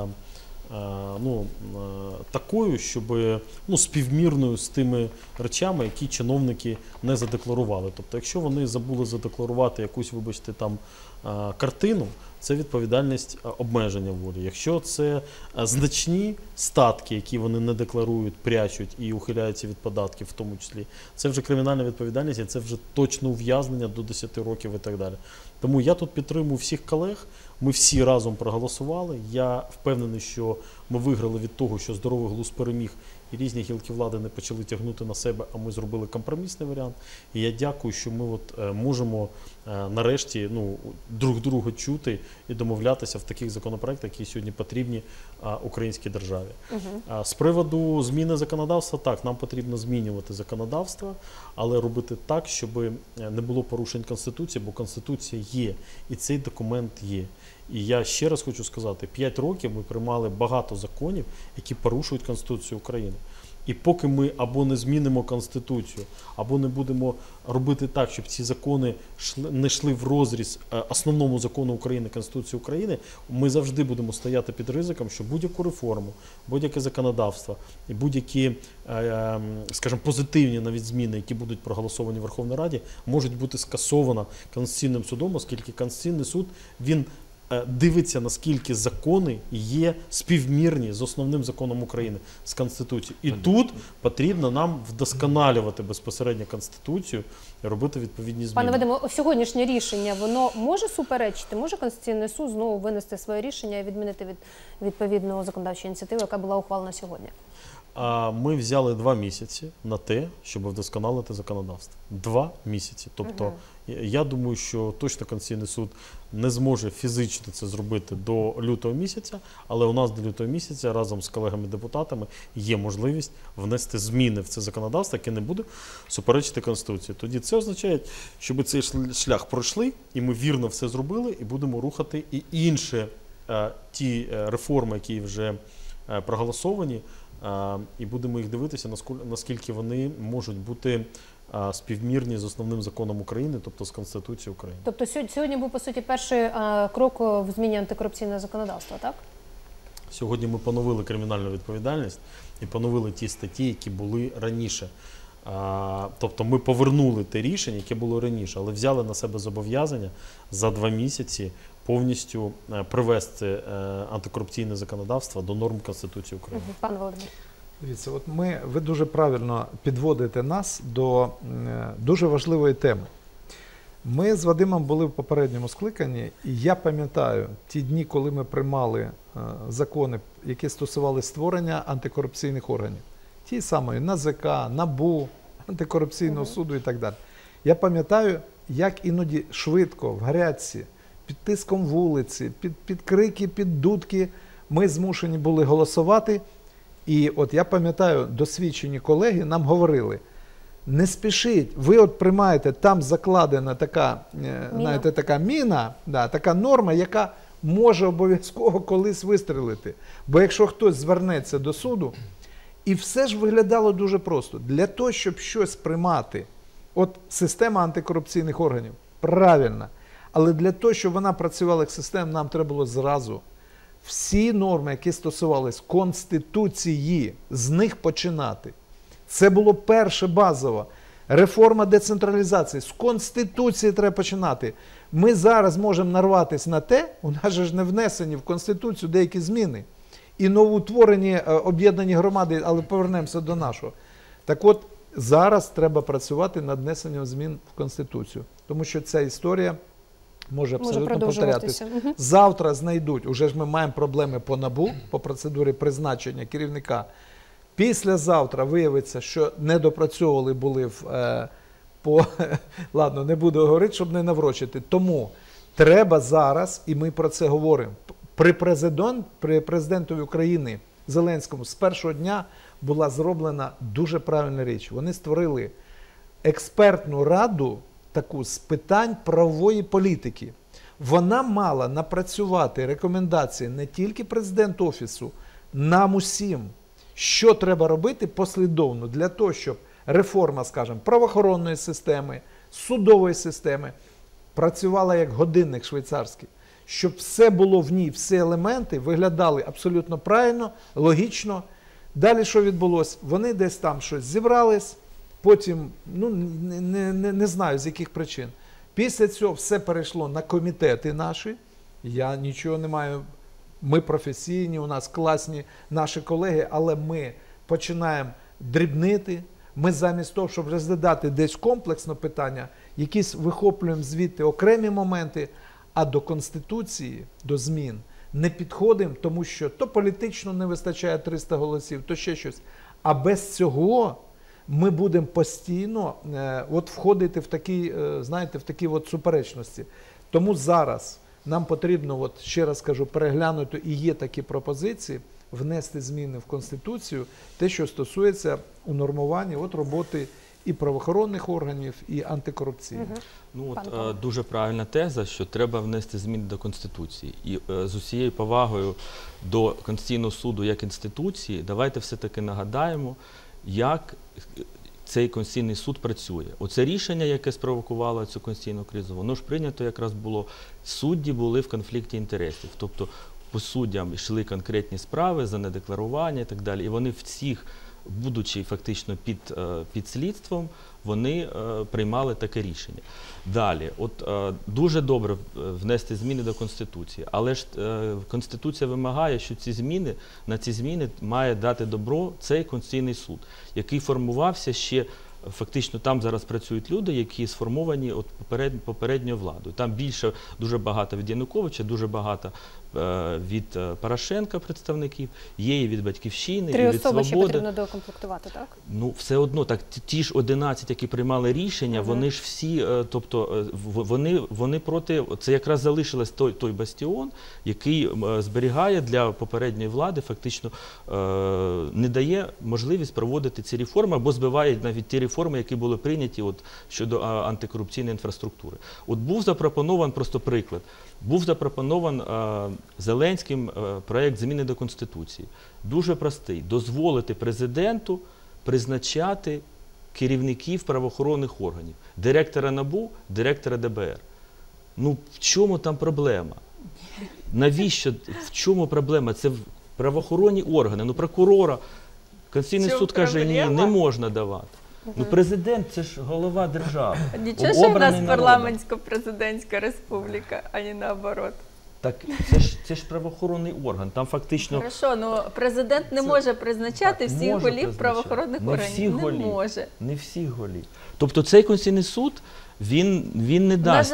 такою, щоб співмірною з тими речами, які чиновники не задекларували. Тобто, якщо вони забули задекларувати якусь, вибачте, там картину, це відповідальність обмеження волі. Якщо це значні статки, які вони не декларують, прячуть і ухиляються від податків в тому числі, це вже кримінальна відповідальність, і це вже точне ув'язнення до 10 років і так далі. Тому я тут підтримую всіх колег, ми всі разом проголосували. Я впевнений, що ми виграли від того, що здоровий глузд переміг, і різні гілки влади не почали тягнути на себе, а ми зробили компромісний варіант. І я дякую, що ми можемо нарешті друг друга чути і домовлятися в таких законопроектах, які сьогодні потрібні українській державі. З приводу зміни законодавства, так, нам потрібно змінювати законодавство, але робити так, щоб не було порушень Конституції, бо Конституція є, і цей документ є. І я ще раз хочу сказати, 5 років ми приймали багато законів, які порушують Конституцію України. І поки ми або не змінимо Конституцію, або не будемо робити так, щоб ці закони не йшли в розріз основному закону України, Конституції України, ми завжди будемо стояти під ризиком, що будь-яку реформу, будь-яке законодавство і будь-які, скажімо, позитивні навіть зміни, які будуть проголосовані в Верховній Раді, можуть бути скасовані Конституційним судом, оскільки Конституційний суд, він дивиться, наскільки закони є співмірні з основним законом України, з Конституцією. І тут потрібно нам вдосконалювати безпосередньо Конституцію і робити відповідні зміни. Пане Вадиме, сьогоднішнє рішення, воно може суперечити? Може Конституційний суд знову винести своє рішення і відмінити від відповідного законодавчої ініціативи, яка була ухвалена сьогодні? Ми взяли 2 місяці на те, щоб вдосконалити законодавство. 2 місяці. Тобто, я думаю, що точно Конституційний суд не зможе фізично це зробити до лютого місяця, але у нас до лютого місяця разом з колегами-депутатами є можливість внести зміни в це законодавство, яке не буде суперечити Конституції. Тоді це означає, щоб цей шлях пройшли, і ми вірно все зробили, і будемо рухати і інші ті реформи, які вже проголосовані, і будемо їх дивитися, наскільки вони можуть бути співмірні з основним законом України, тобто з Конституцією України. Тобто сьогодні був, по суті, перший крок в зміні антикорупційного законодавства, так? Сьогодні ми поновили кримінальну відповідальність і поновили ті статті, які були раніше. Тобто ми повернули те рішення, яке було раніше, але взяли на себе зобов'язання за 2 місяці повністю привести антикорупційне законодавство до норм Конституції України. Пане Володимир. Дивіться, ви дуже правильно підводите нас до дуже важливої теми. Ми з Вадимом були в попередньому скликанні, і я пам'ятаю ті дні, коли ми приймали закони, які стосувалися створення антикорупційних органів. Ті самої НАЗК, НАБУ, антикорупційного суду і так далі. Я пам'ятаю, як іноді швидко, в гарячці, під тиском вулиці, під крики, під дудки ми змушені були голосувати. І от я пам'ятаю, досвідчені колеги нам говорили, не спішіть, ви приймаєте, там закладена така, знаєте, така міна, така норма, яка може обов'язково колись вистрілити. Бо якщо хтось звернеться до суду, і все ж виглядало дуже просто. Для того, щоб щось приймати, система антикорупційних органів, правильна, але для того, щоб вона працювала як система, нам треба було зразу всі норми, які стосувались Конституції, з них починати. Це було перше базово. Реформа децентралізації. З Конституції треба починати. Ми зараз можемо нарватися на те, у нас же ж не внесені в Конституцію деякі зміни. І новоутворені об'єднані громади, але повернемося до нашого. Так от, зараз треба працювати над внесенням змін в Конституцію. Тому що ця історія може абсолютно повторятися. Завтра знайдуть, уже ж ми маємо проблеми по НАБУ, по процедурі призначення керівника. Післязавтра виявиться, що недопрацьовували були ладно, не буду говорити, щоб не наврочити. Тому треба зараз, і ми про це говоримо, при президентові України Зеленському з першого дня була зроблена дуже правильна річ. Вони створили експертну раду таку з питань правової політики. Вона мала напрацювати рекомендації не тільки президенту Офісу, нам усім, що треба робити послідовно для того, щоб реформа, скажімо, правоохоронної системи, судової системи працювала як годинник швейцарський. Щоб все було в ній, всі елементи виглядали абсолютно правильно, логічно. Далі що відбулося? Вони десь там щось зібрались, потім, не знаю з яких причин. Після цього все перейшло на комітети наші. Я нічого не маю. Ми професійні, у нас класні наші колеги, але ми починаємо дрібнити. Ми замість того, щоб розглядати десь комплексно питання, якісь вихоплюємо звідти окремі моменти, а до Конституції, до змін не підходимо, тому що то політично не вистачає 300 голосів, то ще щось. А без цього ми будемо постійно входити в такі, знаєте, в такі суперечності. Тому зараз нам потрібно, ще раз кажу, переглянути, і є такі пропозиції, внести зміни в Конституцію, те, що стосується унормування роботи і правоохоронних органів, і антикорупційних. Дуже правильна теза, що треба внести зміни до Конституції. І з усією повагою до Конституційного суду як інституції, давайте все-таки нагадаємо, як цей Конституційний суд працює. Оце рішення, яке спровокувало цю конституційну кризу, воно ж прийнято якраз було, судді були в конфлікті інтересів. Тобто по суддям йшли конкретні справи за недекларування і так далі. І вони всіх, будучи фактично під слідством, вони приймали таке рішення. Далі, дуже добре внести зміни до Конституції, але ж Конституція вимагає, що на ці зміни має дати добро цей Конституційний суд, який формувався ще, фактично там зараз працюють люди, які сформовані попередньою владою. Там дуже багато від Януковича, дуже багато від Порошенка представників, є і від Батьківщини, і від Свободи. 3 особи ще потрібно докомплектувати, так? Ну, все одно, так, ті ж 11, які приймали рішення, вони ж всі, тобто, вони проти, це якраз залишилось той бастіон, який зберігає для попередньої влади, фактично не дає можливість проводити ці реформи, або збиває навіть ті реформи, які були прийняті щодо антикорупційної інфраструктури. Був запропонований, просто приклад, був запропонований Зеленським проєкт зміни до Конституції. Дуже простий. Дозволити президенту призначати керівників правоохоронних органів. Директора НАБУ, директора ДБР. Ну, в чому там проблема? Навіщо? В чому проблема? Це правоохоронні органи. Ну, прокурора. Конституційний суд каже, ні, не можна давати. Ну, президент – це ж голова держави. Нічого, що в нас парламентсько-президентська республіка, а не наоборот. Так це ж правоохоронний орган, там фактично… Хорошо, ну президент не може призначати всіх голів правоохоронних органів. Не може. Не всіх голів. Тобто цей Конституційний суд, він не дасть,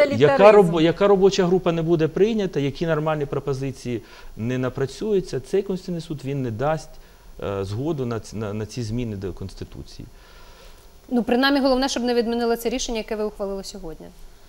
яка робоча група не буде прийнята, які нормальні пропозиції не напрацюються, цей Конституційний суд, він не дасть згоду на ці зміни до Конституції. Ну, принаймні, головне, щоб не відмінили це рішення, яке ви ухвалили сьогодні.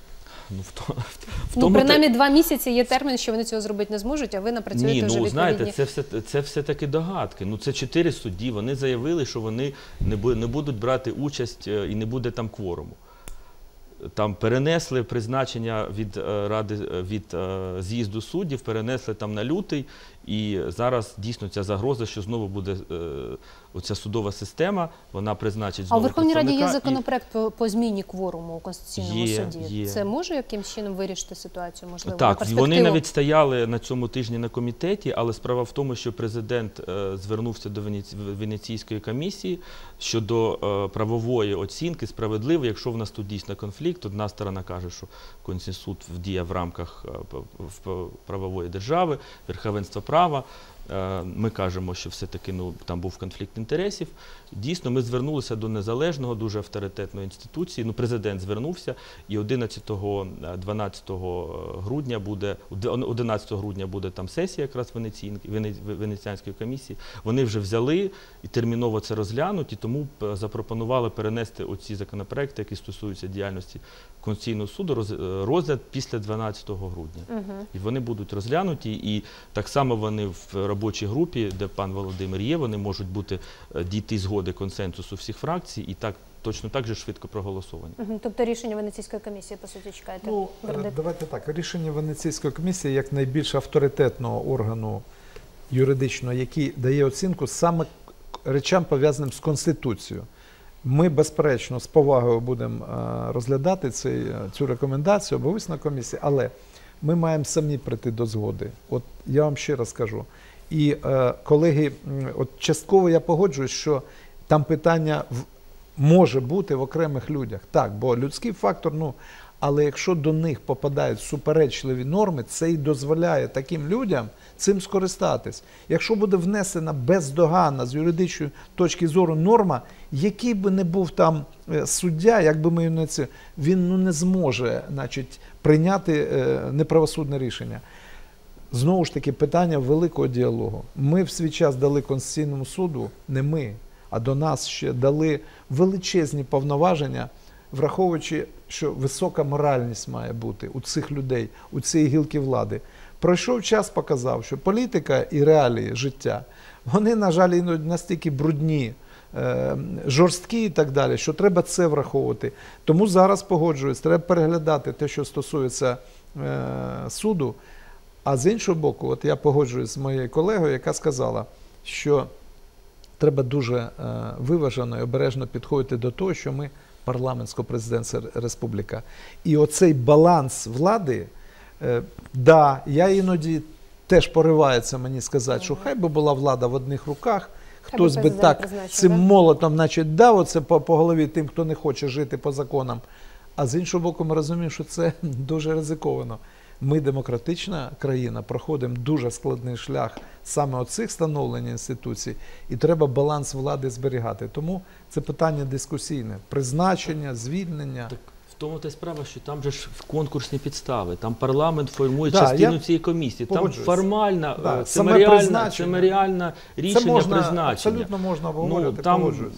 Принаймні 2 місяці є термін, що вони цього зробити не зможуть, а ви напрацюєте вже відповідні. Знаєте, це все-таки догадки. Ну, це 4 судді, вони заявили, що вони не будуть брати участь і не буде там кворуму. там перенесли призначення від з'їзду суддів, перенесли там на лютий, і зараз дійсно ця загроза, що знову буде оця судова система, вона призначить А знову у Верховній Раді є представника, законопроект по зміні кворуму у Конституційному суді. Є. Це може якимсь чином вирішити ситуацію, можливо, на Так, перспективу? вони навіть стояли на цьому тижні на комітеті, але справа в тому, що президент звернувся до Венеційської комісії щодо правової оцінки, справедливо, якщо в нас тут дійсно конфлікт, одна сторона каже, що Конституційний суд діє в рамках правової держави, верховенства права. Ми кажемо, що все-таки там був конфлікт інтересів. Дійсно, ми звернулися до незалежного, дуже авторитетної інституції. Президент звернувся, і 11-12 грудня буде там сесія якраз Венеціанської комісії. Вони вже взяли і терміново це розглянуть, і тому запропонували перенести оці законопроекти, які стосуються діяльності Конституційного суду, розгляд після 12 грудня. І вони будуть розглянуті, і так само вони в робочій групі, де пан Володимир є, вони можуть дійти згоди консенсусу всіх фракцій і точно так же швидко проголосовані. Тобто рішення Венеційської комісії, по суті, чекаєте? Давайте так. Рішення Венеційської комісії як найбільш авторитетного органу юридичного, який дає оцінку саме речам, пов'язаним з Конституцією. Ми, безперечно, з повагою будемо розглядати цю рекомендацію або висновок комісії, але ми маємо самі прийти до згоди. От я вам ще раз кажу. І, колеги, от частково я погоджуюсь, що там питання може бути в окремих людях. Так, бо людський фактор, але якщо до них попадають суперечливі норми, це і дозволяє таким людям цим скористатись. Якщо буде внесена бездоганна з юридичної точки зору норма, який би не був там суддя, якби ми не це, він не зможе, прийняти неправосудне рішення. Знову ж таки, питання великого діалогу. Ми в свій час дали Конституційному суду, не ми, а до нас ще дали величезні повноваження, враховуючи, що висока моральність має бути у цих людей, у цієї гілки влади. Пройшов час, показав, що політика і реалії життя, вони, на жаль, іноді настільки брудні, жорсткі і так далі, що треба це враховувати. Тому зараз погоджуюсь, треба переглядати те, що стосується суду. А з іншого боку, от я погоджуюсь з моєю колегою, яка сказала, що треба дуже виважено і обережно підходити до того, що ми парламентсько-президентська республіка. І оцей баланс влади, я іноді теж поривається мені сказати, що хай би була влада в одних руках, хтось би так цим молотом, дав оце по голові тим, хто не хоче жити по законам. А з іншого боку, ми розуміємо, що це дуже ризиковано. Ми, демократична країна, проходимо дуже складний шлях саме оцих встановлення інституцій, і треба баланс влади зберігати. Тому це питання дискусійне. Призначення, звільнення. Так, в тому та справа, що там же ж конкурсні підстави, там парламент формує частину цієї комісії, там формально, цемеріальне рішення призначення. Абсолютно можна обговорити, погоджуюсь.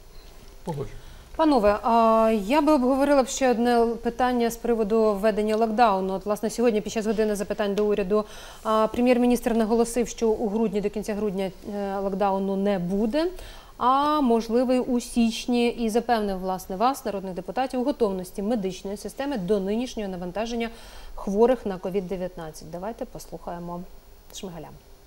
Панове, я би обговорила ще одне питання з приводу введення локдауну. От, власне, сьогодні під час години запитань до уряду прем'єр-міністр наголосив, що у грудні, до кінця грудня локдауну не буде, а можливий у січні, і запевнив, власне, вас, народних депутатів, у готовності медичної системи до нинішнього навантаження хворих на COVID-19. Давайте послухаємо Шмигаля.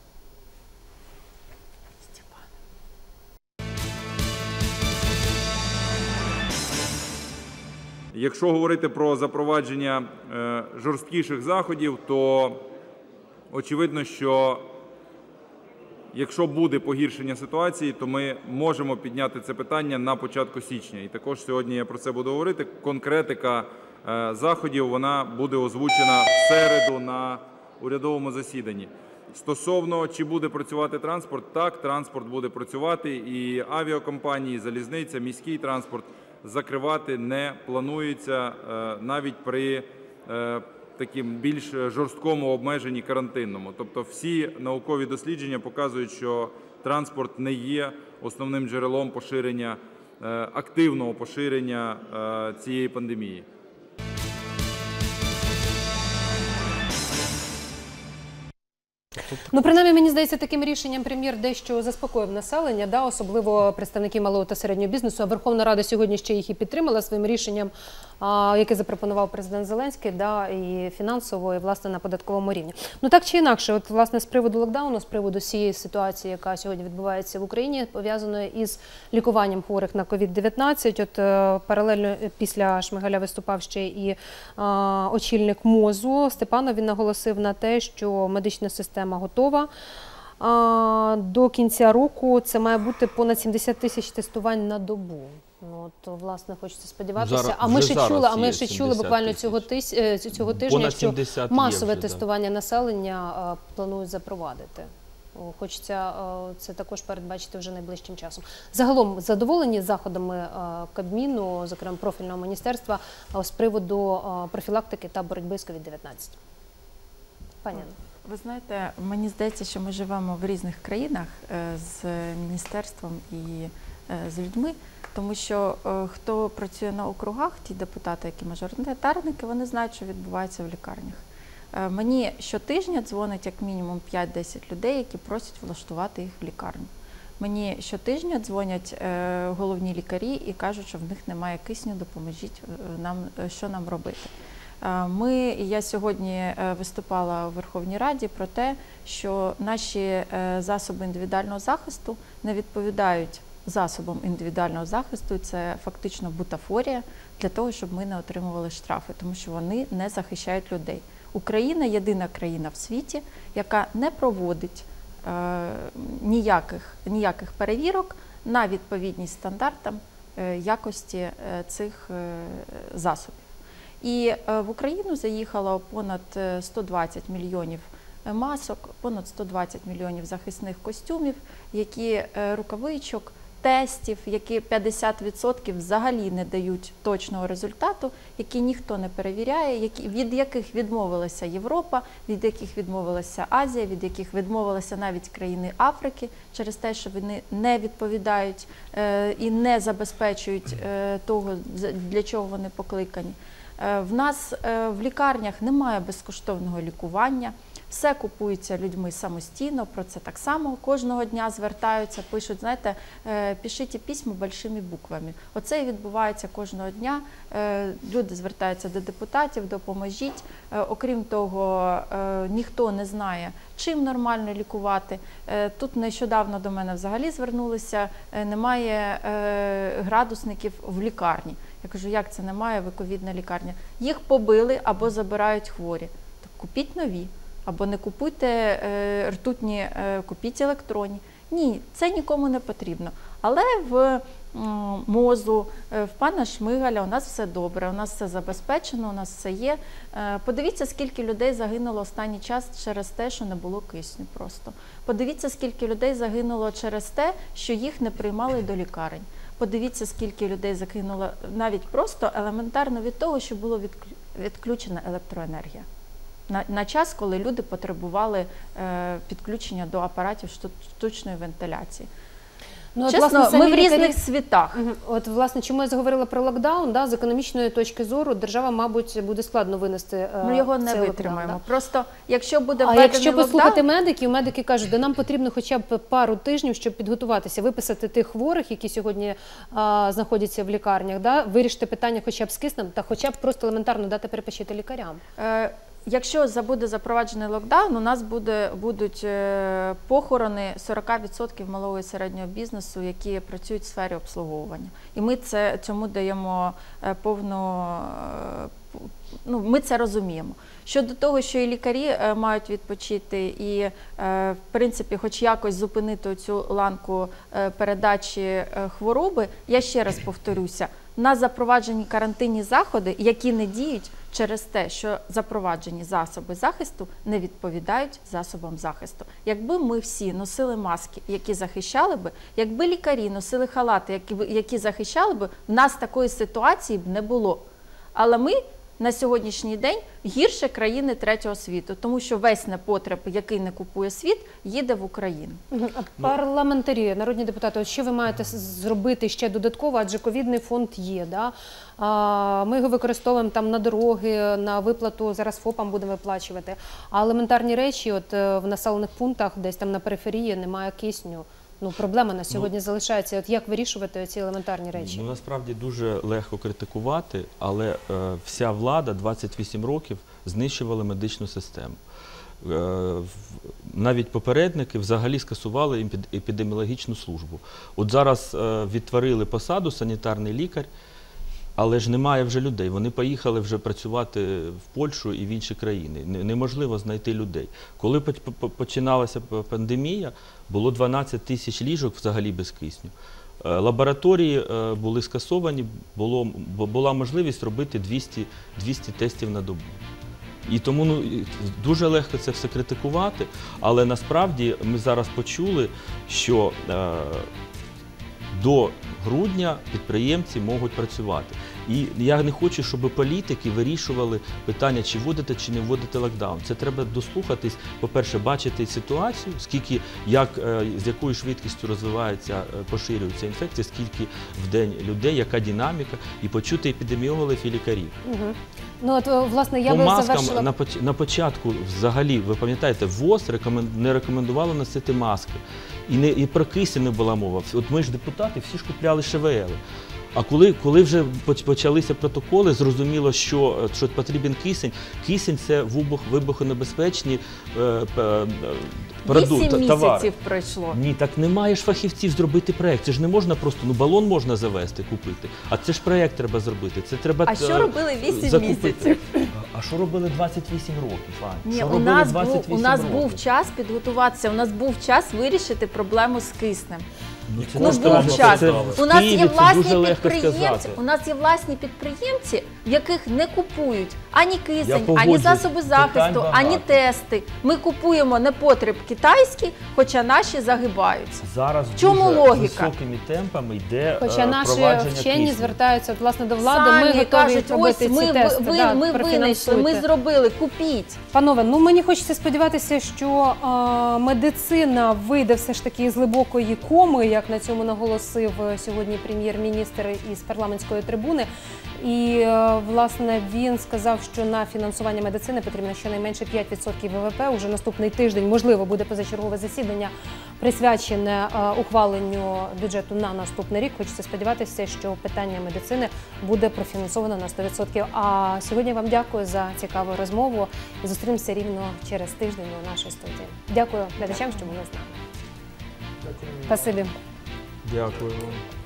Якщо говорити про запровадження жорсткіших заходів, то очевидно, що якщо буде погіршення ситуації, то ми можемо підняти це питання на початку січня. І також сьогодні я про це буду говорити. Конкретика заходів, вона буде озвучена в середу на урядовому засіданні. Стосовно, чи буде працювати транспорт, так, транспорт буде працювати, і авіакомпанії, і залізниця, міський транспорт закривати не планується навіть при таким більш жорсткому обмеженні карантинному. Тобто всі наукові дослідження показують, що транспорт не є основним джерелом поширення, активного поширення цієї пандемії. Ну, принаймні, мені здається, таким рішенням прем'єр дещо заспокоїв населення, да, особливо представників малого та середнього бізнесу. А Верховна Рада сьогодні ще їх і підтримала своїм рішенням, яке запропонував президент Зеленський, да, і фінансово, і, власне, на податковому рівні. Ну, так чи інакше, от, власне, з приводу локдауну, з приводу цієї ситуації, яка сьогодні відбувається в Україні, пов'язаною із лікуванням хворих на COVID-19, от паралельно після Шмигаля виступав ще і очільник МОЗу Степанов. Він наголосив на те, що медична система готова. До кінця року це має бути понад 70 тисяч тестувань на добу. Ну, от, власне, хочеться сподіватися. А ми ще чули буквально цього тижня, що масове тестування населення планують запровадити. Хочеться це також передбачити вже найближчим часом. Загалом задоволені заходами Кабміну, зокрема профільного міністерства, з приводу профілактики та боротьби з COVID-19? Пані Анна. Ви знаєте, мені здається, що ми живемо в різних країнах з міністерством і з людьми, тому що хто працює на округах, ті депутати, які мажоритарники, вони знають, що відбувається в лікарнях. Мені щотижня дзвонить як мінімум 5-10 людей, які просять влаштувати їх в лікарню. Мені щотижня дзвонять головні лікарі і кажуть, що в них немає кисню, допоможіть нам, що нам робити. Я сьогодні виступала у Верховній Раді про те, що наші засоби індивідуального захисту не відповідають засобам індивідуального захисту, це фактично бутафорія для того, щоб ми не отримували штрафи, тому що вони не захищають людей. Україна – єдина країна в світі, яка не проводить ніяких перевірок на відповідність стандартам якості цих засобів. І в Україну заїхало понад 120 мільйонів масок, понад 120 мільйонів захисних костюмів, рукавичок, тестів, які 50% взагалі не дають точного результату, які ніхто не перевіряє, від яких відмовилася Європа, від яких відмовилася Азія, від яких відмовилися навіть країни Африки через те, що вони не відповідають і не забезпечують того, для чого вони покликані. В нас в лікарнях немає безкоштовного лікування, все купується людьми самостійно, про це так само кожного дня звертаються, пишуть, знаєте, пишіть письма великими буквами. Оце і відбувається кожного дня, люди звертаються до депутатів, допоможіть. Окрім того, ніхто не знає, чим нормально лікувати. Тут нещодавно до мене взагалі звернулися, немає градусників в лікарні. Я кажу, як це немає, ви ковідна лікарня? Їх побили або забирають хворі. Так купіть нові. Або не купуйте ртутні, купіть електронні. Ні, це нікому не потрібно. Але в МОЗу, в пана Шмигаля у нас все добре, у нас все забезпечено, у нас все є. Подивіться, скільки людей загинуло останній час через те, що не було кисню просто. Подивіться, скільки людей загинуло через те, що їх не приймали до лікарень. Подивіться, скільки людей загинуло навіть просто елементарно від того, що було відключена електроенергія. На час, коли люди потребували підключення до апаратів штучної вентиляції. Ну, чесно, власне, ми в різних світах. От, власне, чому я заговорила про локдаун, да, з економічної точки зору держава, мабуть, буде складно винести Ми його не витримаємо. Да? Просто, якщо буде введений локдаун... А якщо послухати медики кажуть, да нам потрібно хоча б пару тижнів, щоб підготуватися, виписати тих хворих, які сьогодні знаходяться в лікарнях, да, вирішити питання хоча б з киснем, та хоча б просто елементарно дати перепочити лікарям. Якщо буде запроваджений локдаун, у нас будуть похорони 40% малого і середнього бізнесу, які працюють в сфері обслуговування. І ми цьому даємо ми це розуміємо. Щодо того, що і лікарі мають відпочити і, в принципі, хоч якось зупинити цю ланку передачі хвороби, я ще раз повторюся, на запроваджені карантинні заходи, які не діють через те, що запроваджені засоби захисту не відповідають засобам захисту. Якби ми всі носили маски, які захищали би, якби лікарі носили халати, які захищали би, в нас такої ситуації б не було. Але ми на сьогоднішній день гірше країни третього світу, тому що весь непотреб, який не купує світ, їде в Україну. Парламентарі, народні депутати, от що ви маєте зробити ще додатково, адже ковідний фонд є, да? Ми його використовуємо там на дороги, на виплату, зараз ФОПам будемо виплачувати, а елементарні речі, от в населених пунктах, десь там на периферії немає кисню. Ну, проблема на сьогодні залишається. От як вирішувати ці елементарні речі? Ну, насправді дуже легко критикувати, але вся влада 28 років знищувала медичну систему. Навіть попередники взагалі скасували епідеміологічну службу. От зараз відтворили посаду санітарний лікар, але ж немає вже людей. Вони поїхали вже працювати в Польщу і в інші країни. Неможливо знайти людей. Коли починалася пандемія, було 12 тисяч ліжок взагалі без кисню. Лабораторії були скасовані, була можливість робити 200 тестів на добу. І тому дуже легко це все критикувати, але насправді ми зараз почули, що до грудня підприємці можуть працювати. І я не хочу, щоб політики вирішували питання, чи вводити, чи не вводити локдаун. Це треба дослухатись, по-перше, бачити ситуацію, скільки, з якою швидкістю розвивається, поширюється інфекція, скільки в день людей, яка динаміка, і почути епідеміологів і лікарів. Угу. Ну, от, власне, я по би маскам завершила... на початку, взагалі, ви пам'ятаєте, ВОЗ не рекомендувало носити маски. І про кисень не була мова. От ми ж депутати, всі ж купляли ШВЛ. А коли вже почалися протоколи, зрозуміло, що потрібен кисень. Кисень – це вибухонебезпечні продукти, 8 товари. місяців пройшло. Ні, так немає ж фахівців зробити проєкт. Це ж не можна просто, балон можна завести, купити. А це ж проєкт треба зробити. Це треба А що робили 8 місяців? А що робили 28 років, Аня? Ні, у нас був час підготуватися, у нас був час вирішити проблему з киснем. Був час. У нас є власні підприємці, в яких не купують ані кисень, ані засоби захисту, ані тести. Ми купуємо непотреб китайський, хоча наші загибаються. Зараз чому логіка? Високими темпами йде хоча наші вчені звертаються власне до влади, самі ми готові кажуть, робити ці тести. Ми винайшли, ми зробили, купіть. Панове, ну мені хочеться сподіватися, що медицина вийде все ж таки з глибокої коми, як на цьому наголосив сьогодні прем'єр-міністр із парламентської трибуни. І, власне, він сказав, що на фінансування медицини потрібно щонайменше 5% ВВП. Уже наступний тиждень, можливо, буде позачергове засідання, присвячене ухваленню бюджету на наступний рік. Хочеться сподіватися, що питання медицини буде профінансовано на 100%. А сьогодні вам дякую за цікаву розмову. Зустрінемося рівно через тиждень у нашій студії. Дякую глядачам, що були з нами. Спасибі. Дякую вам.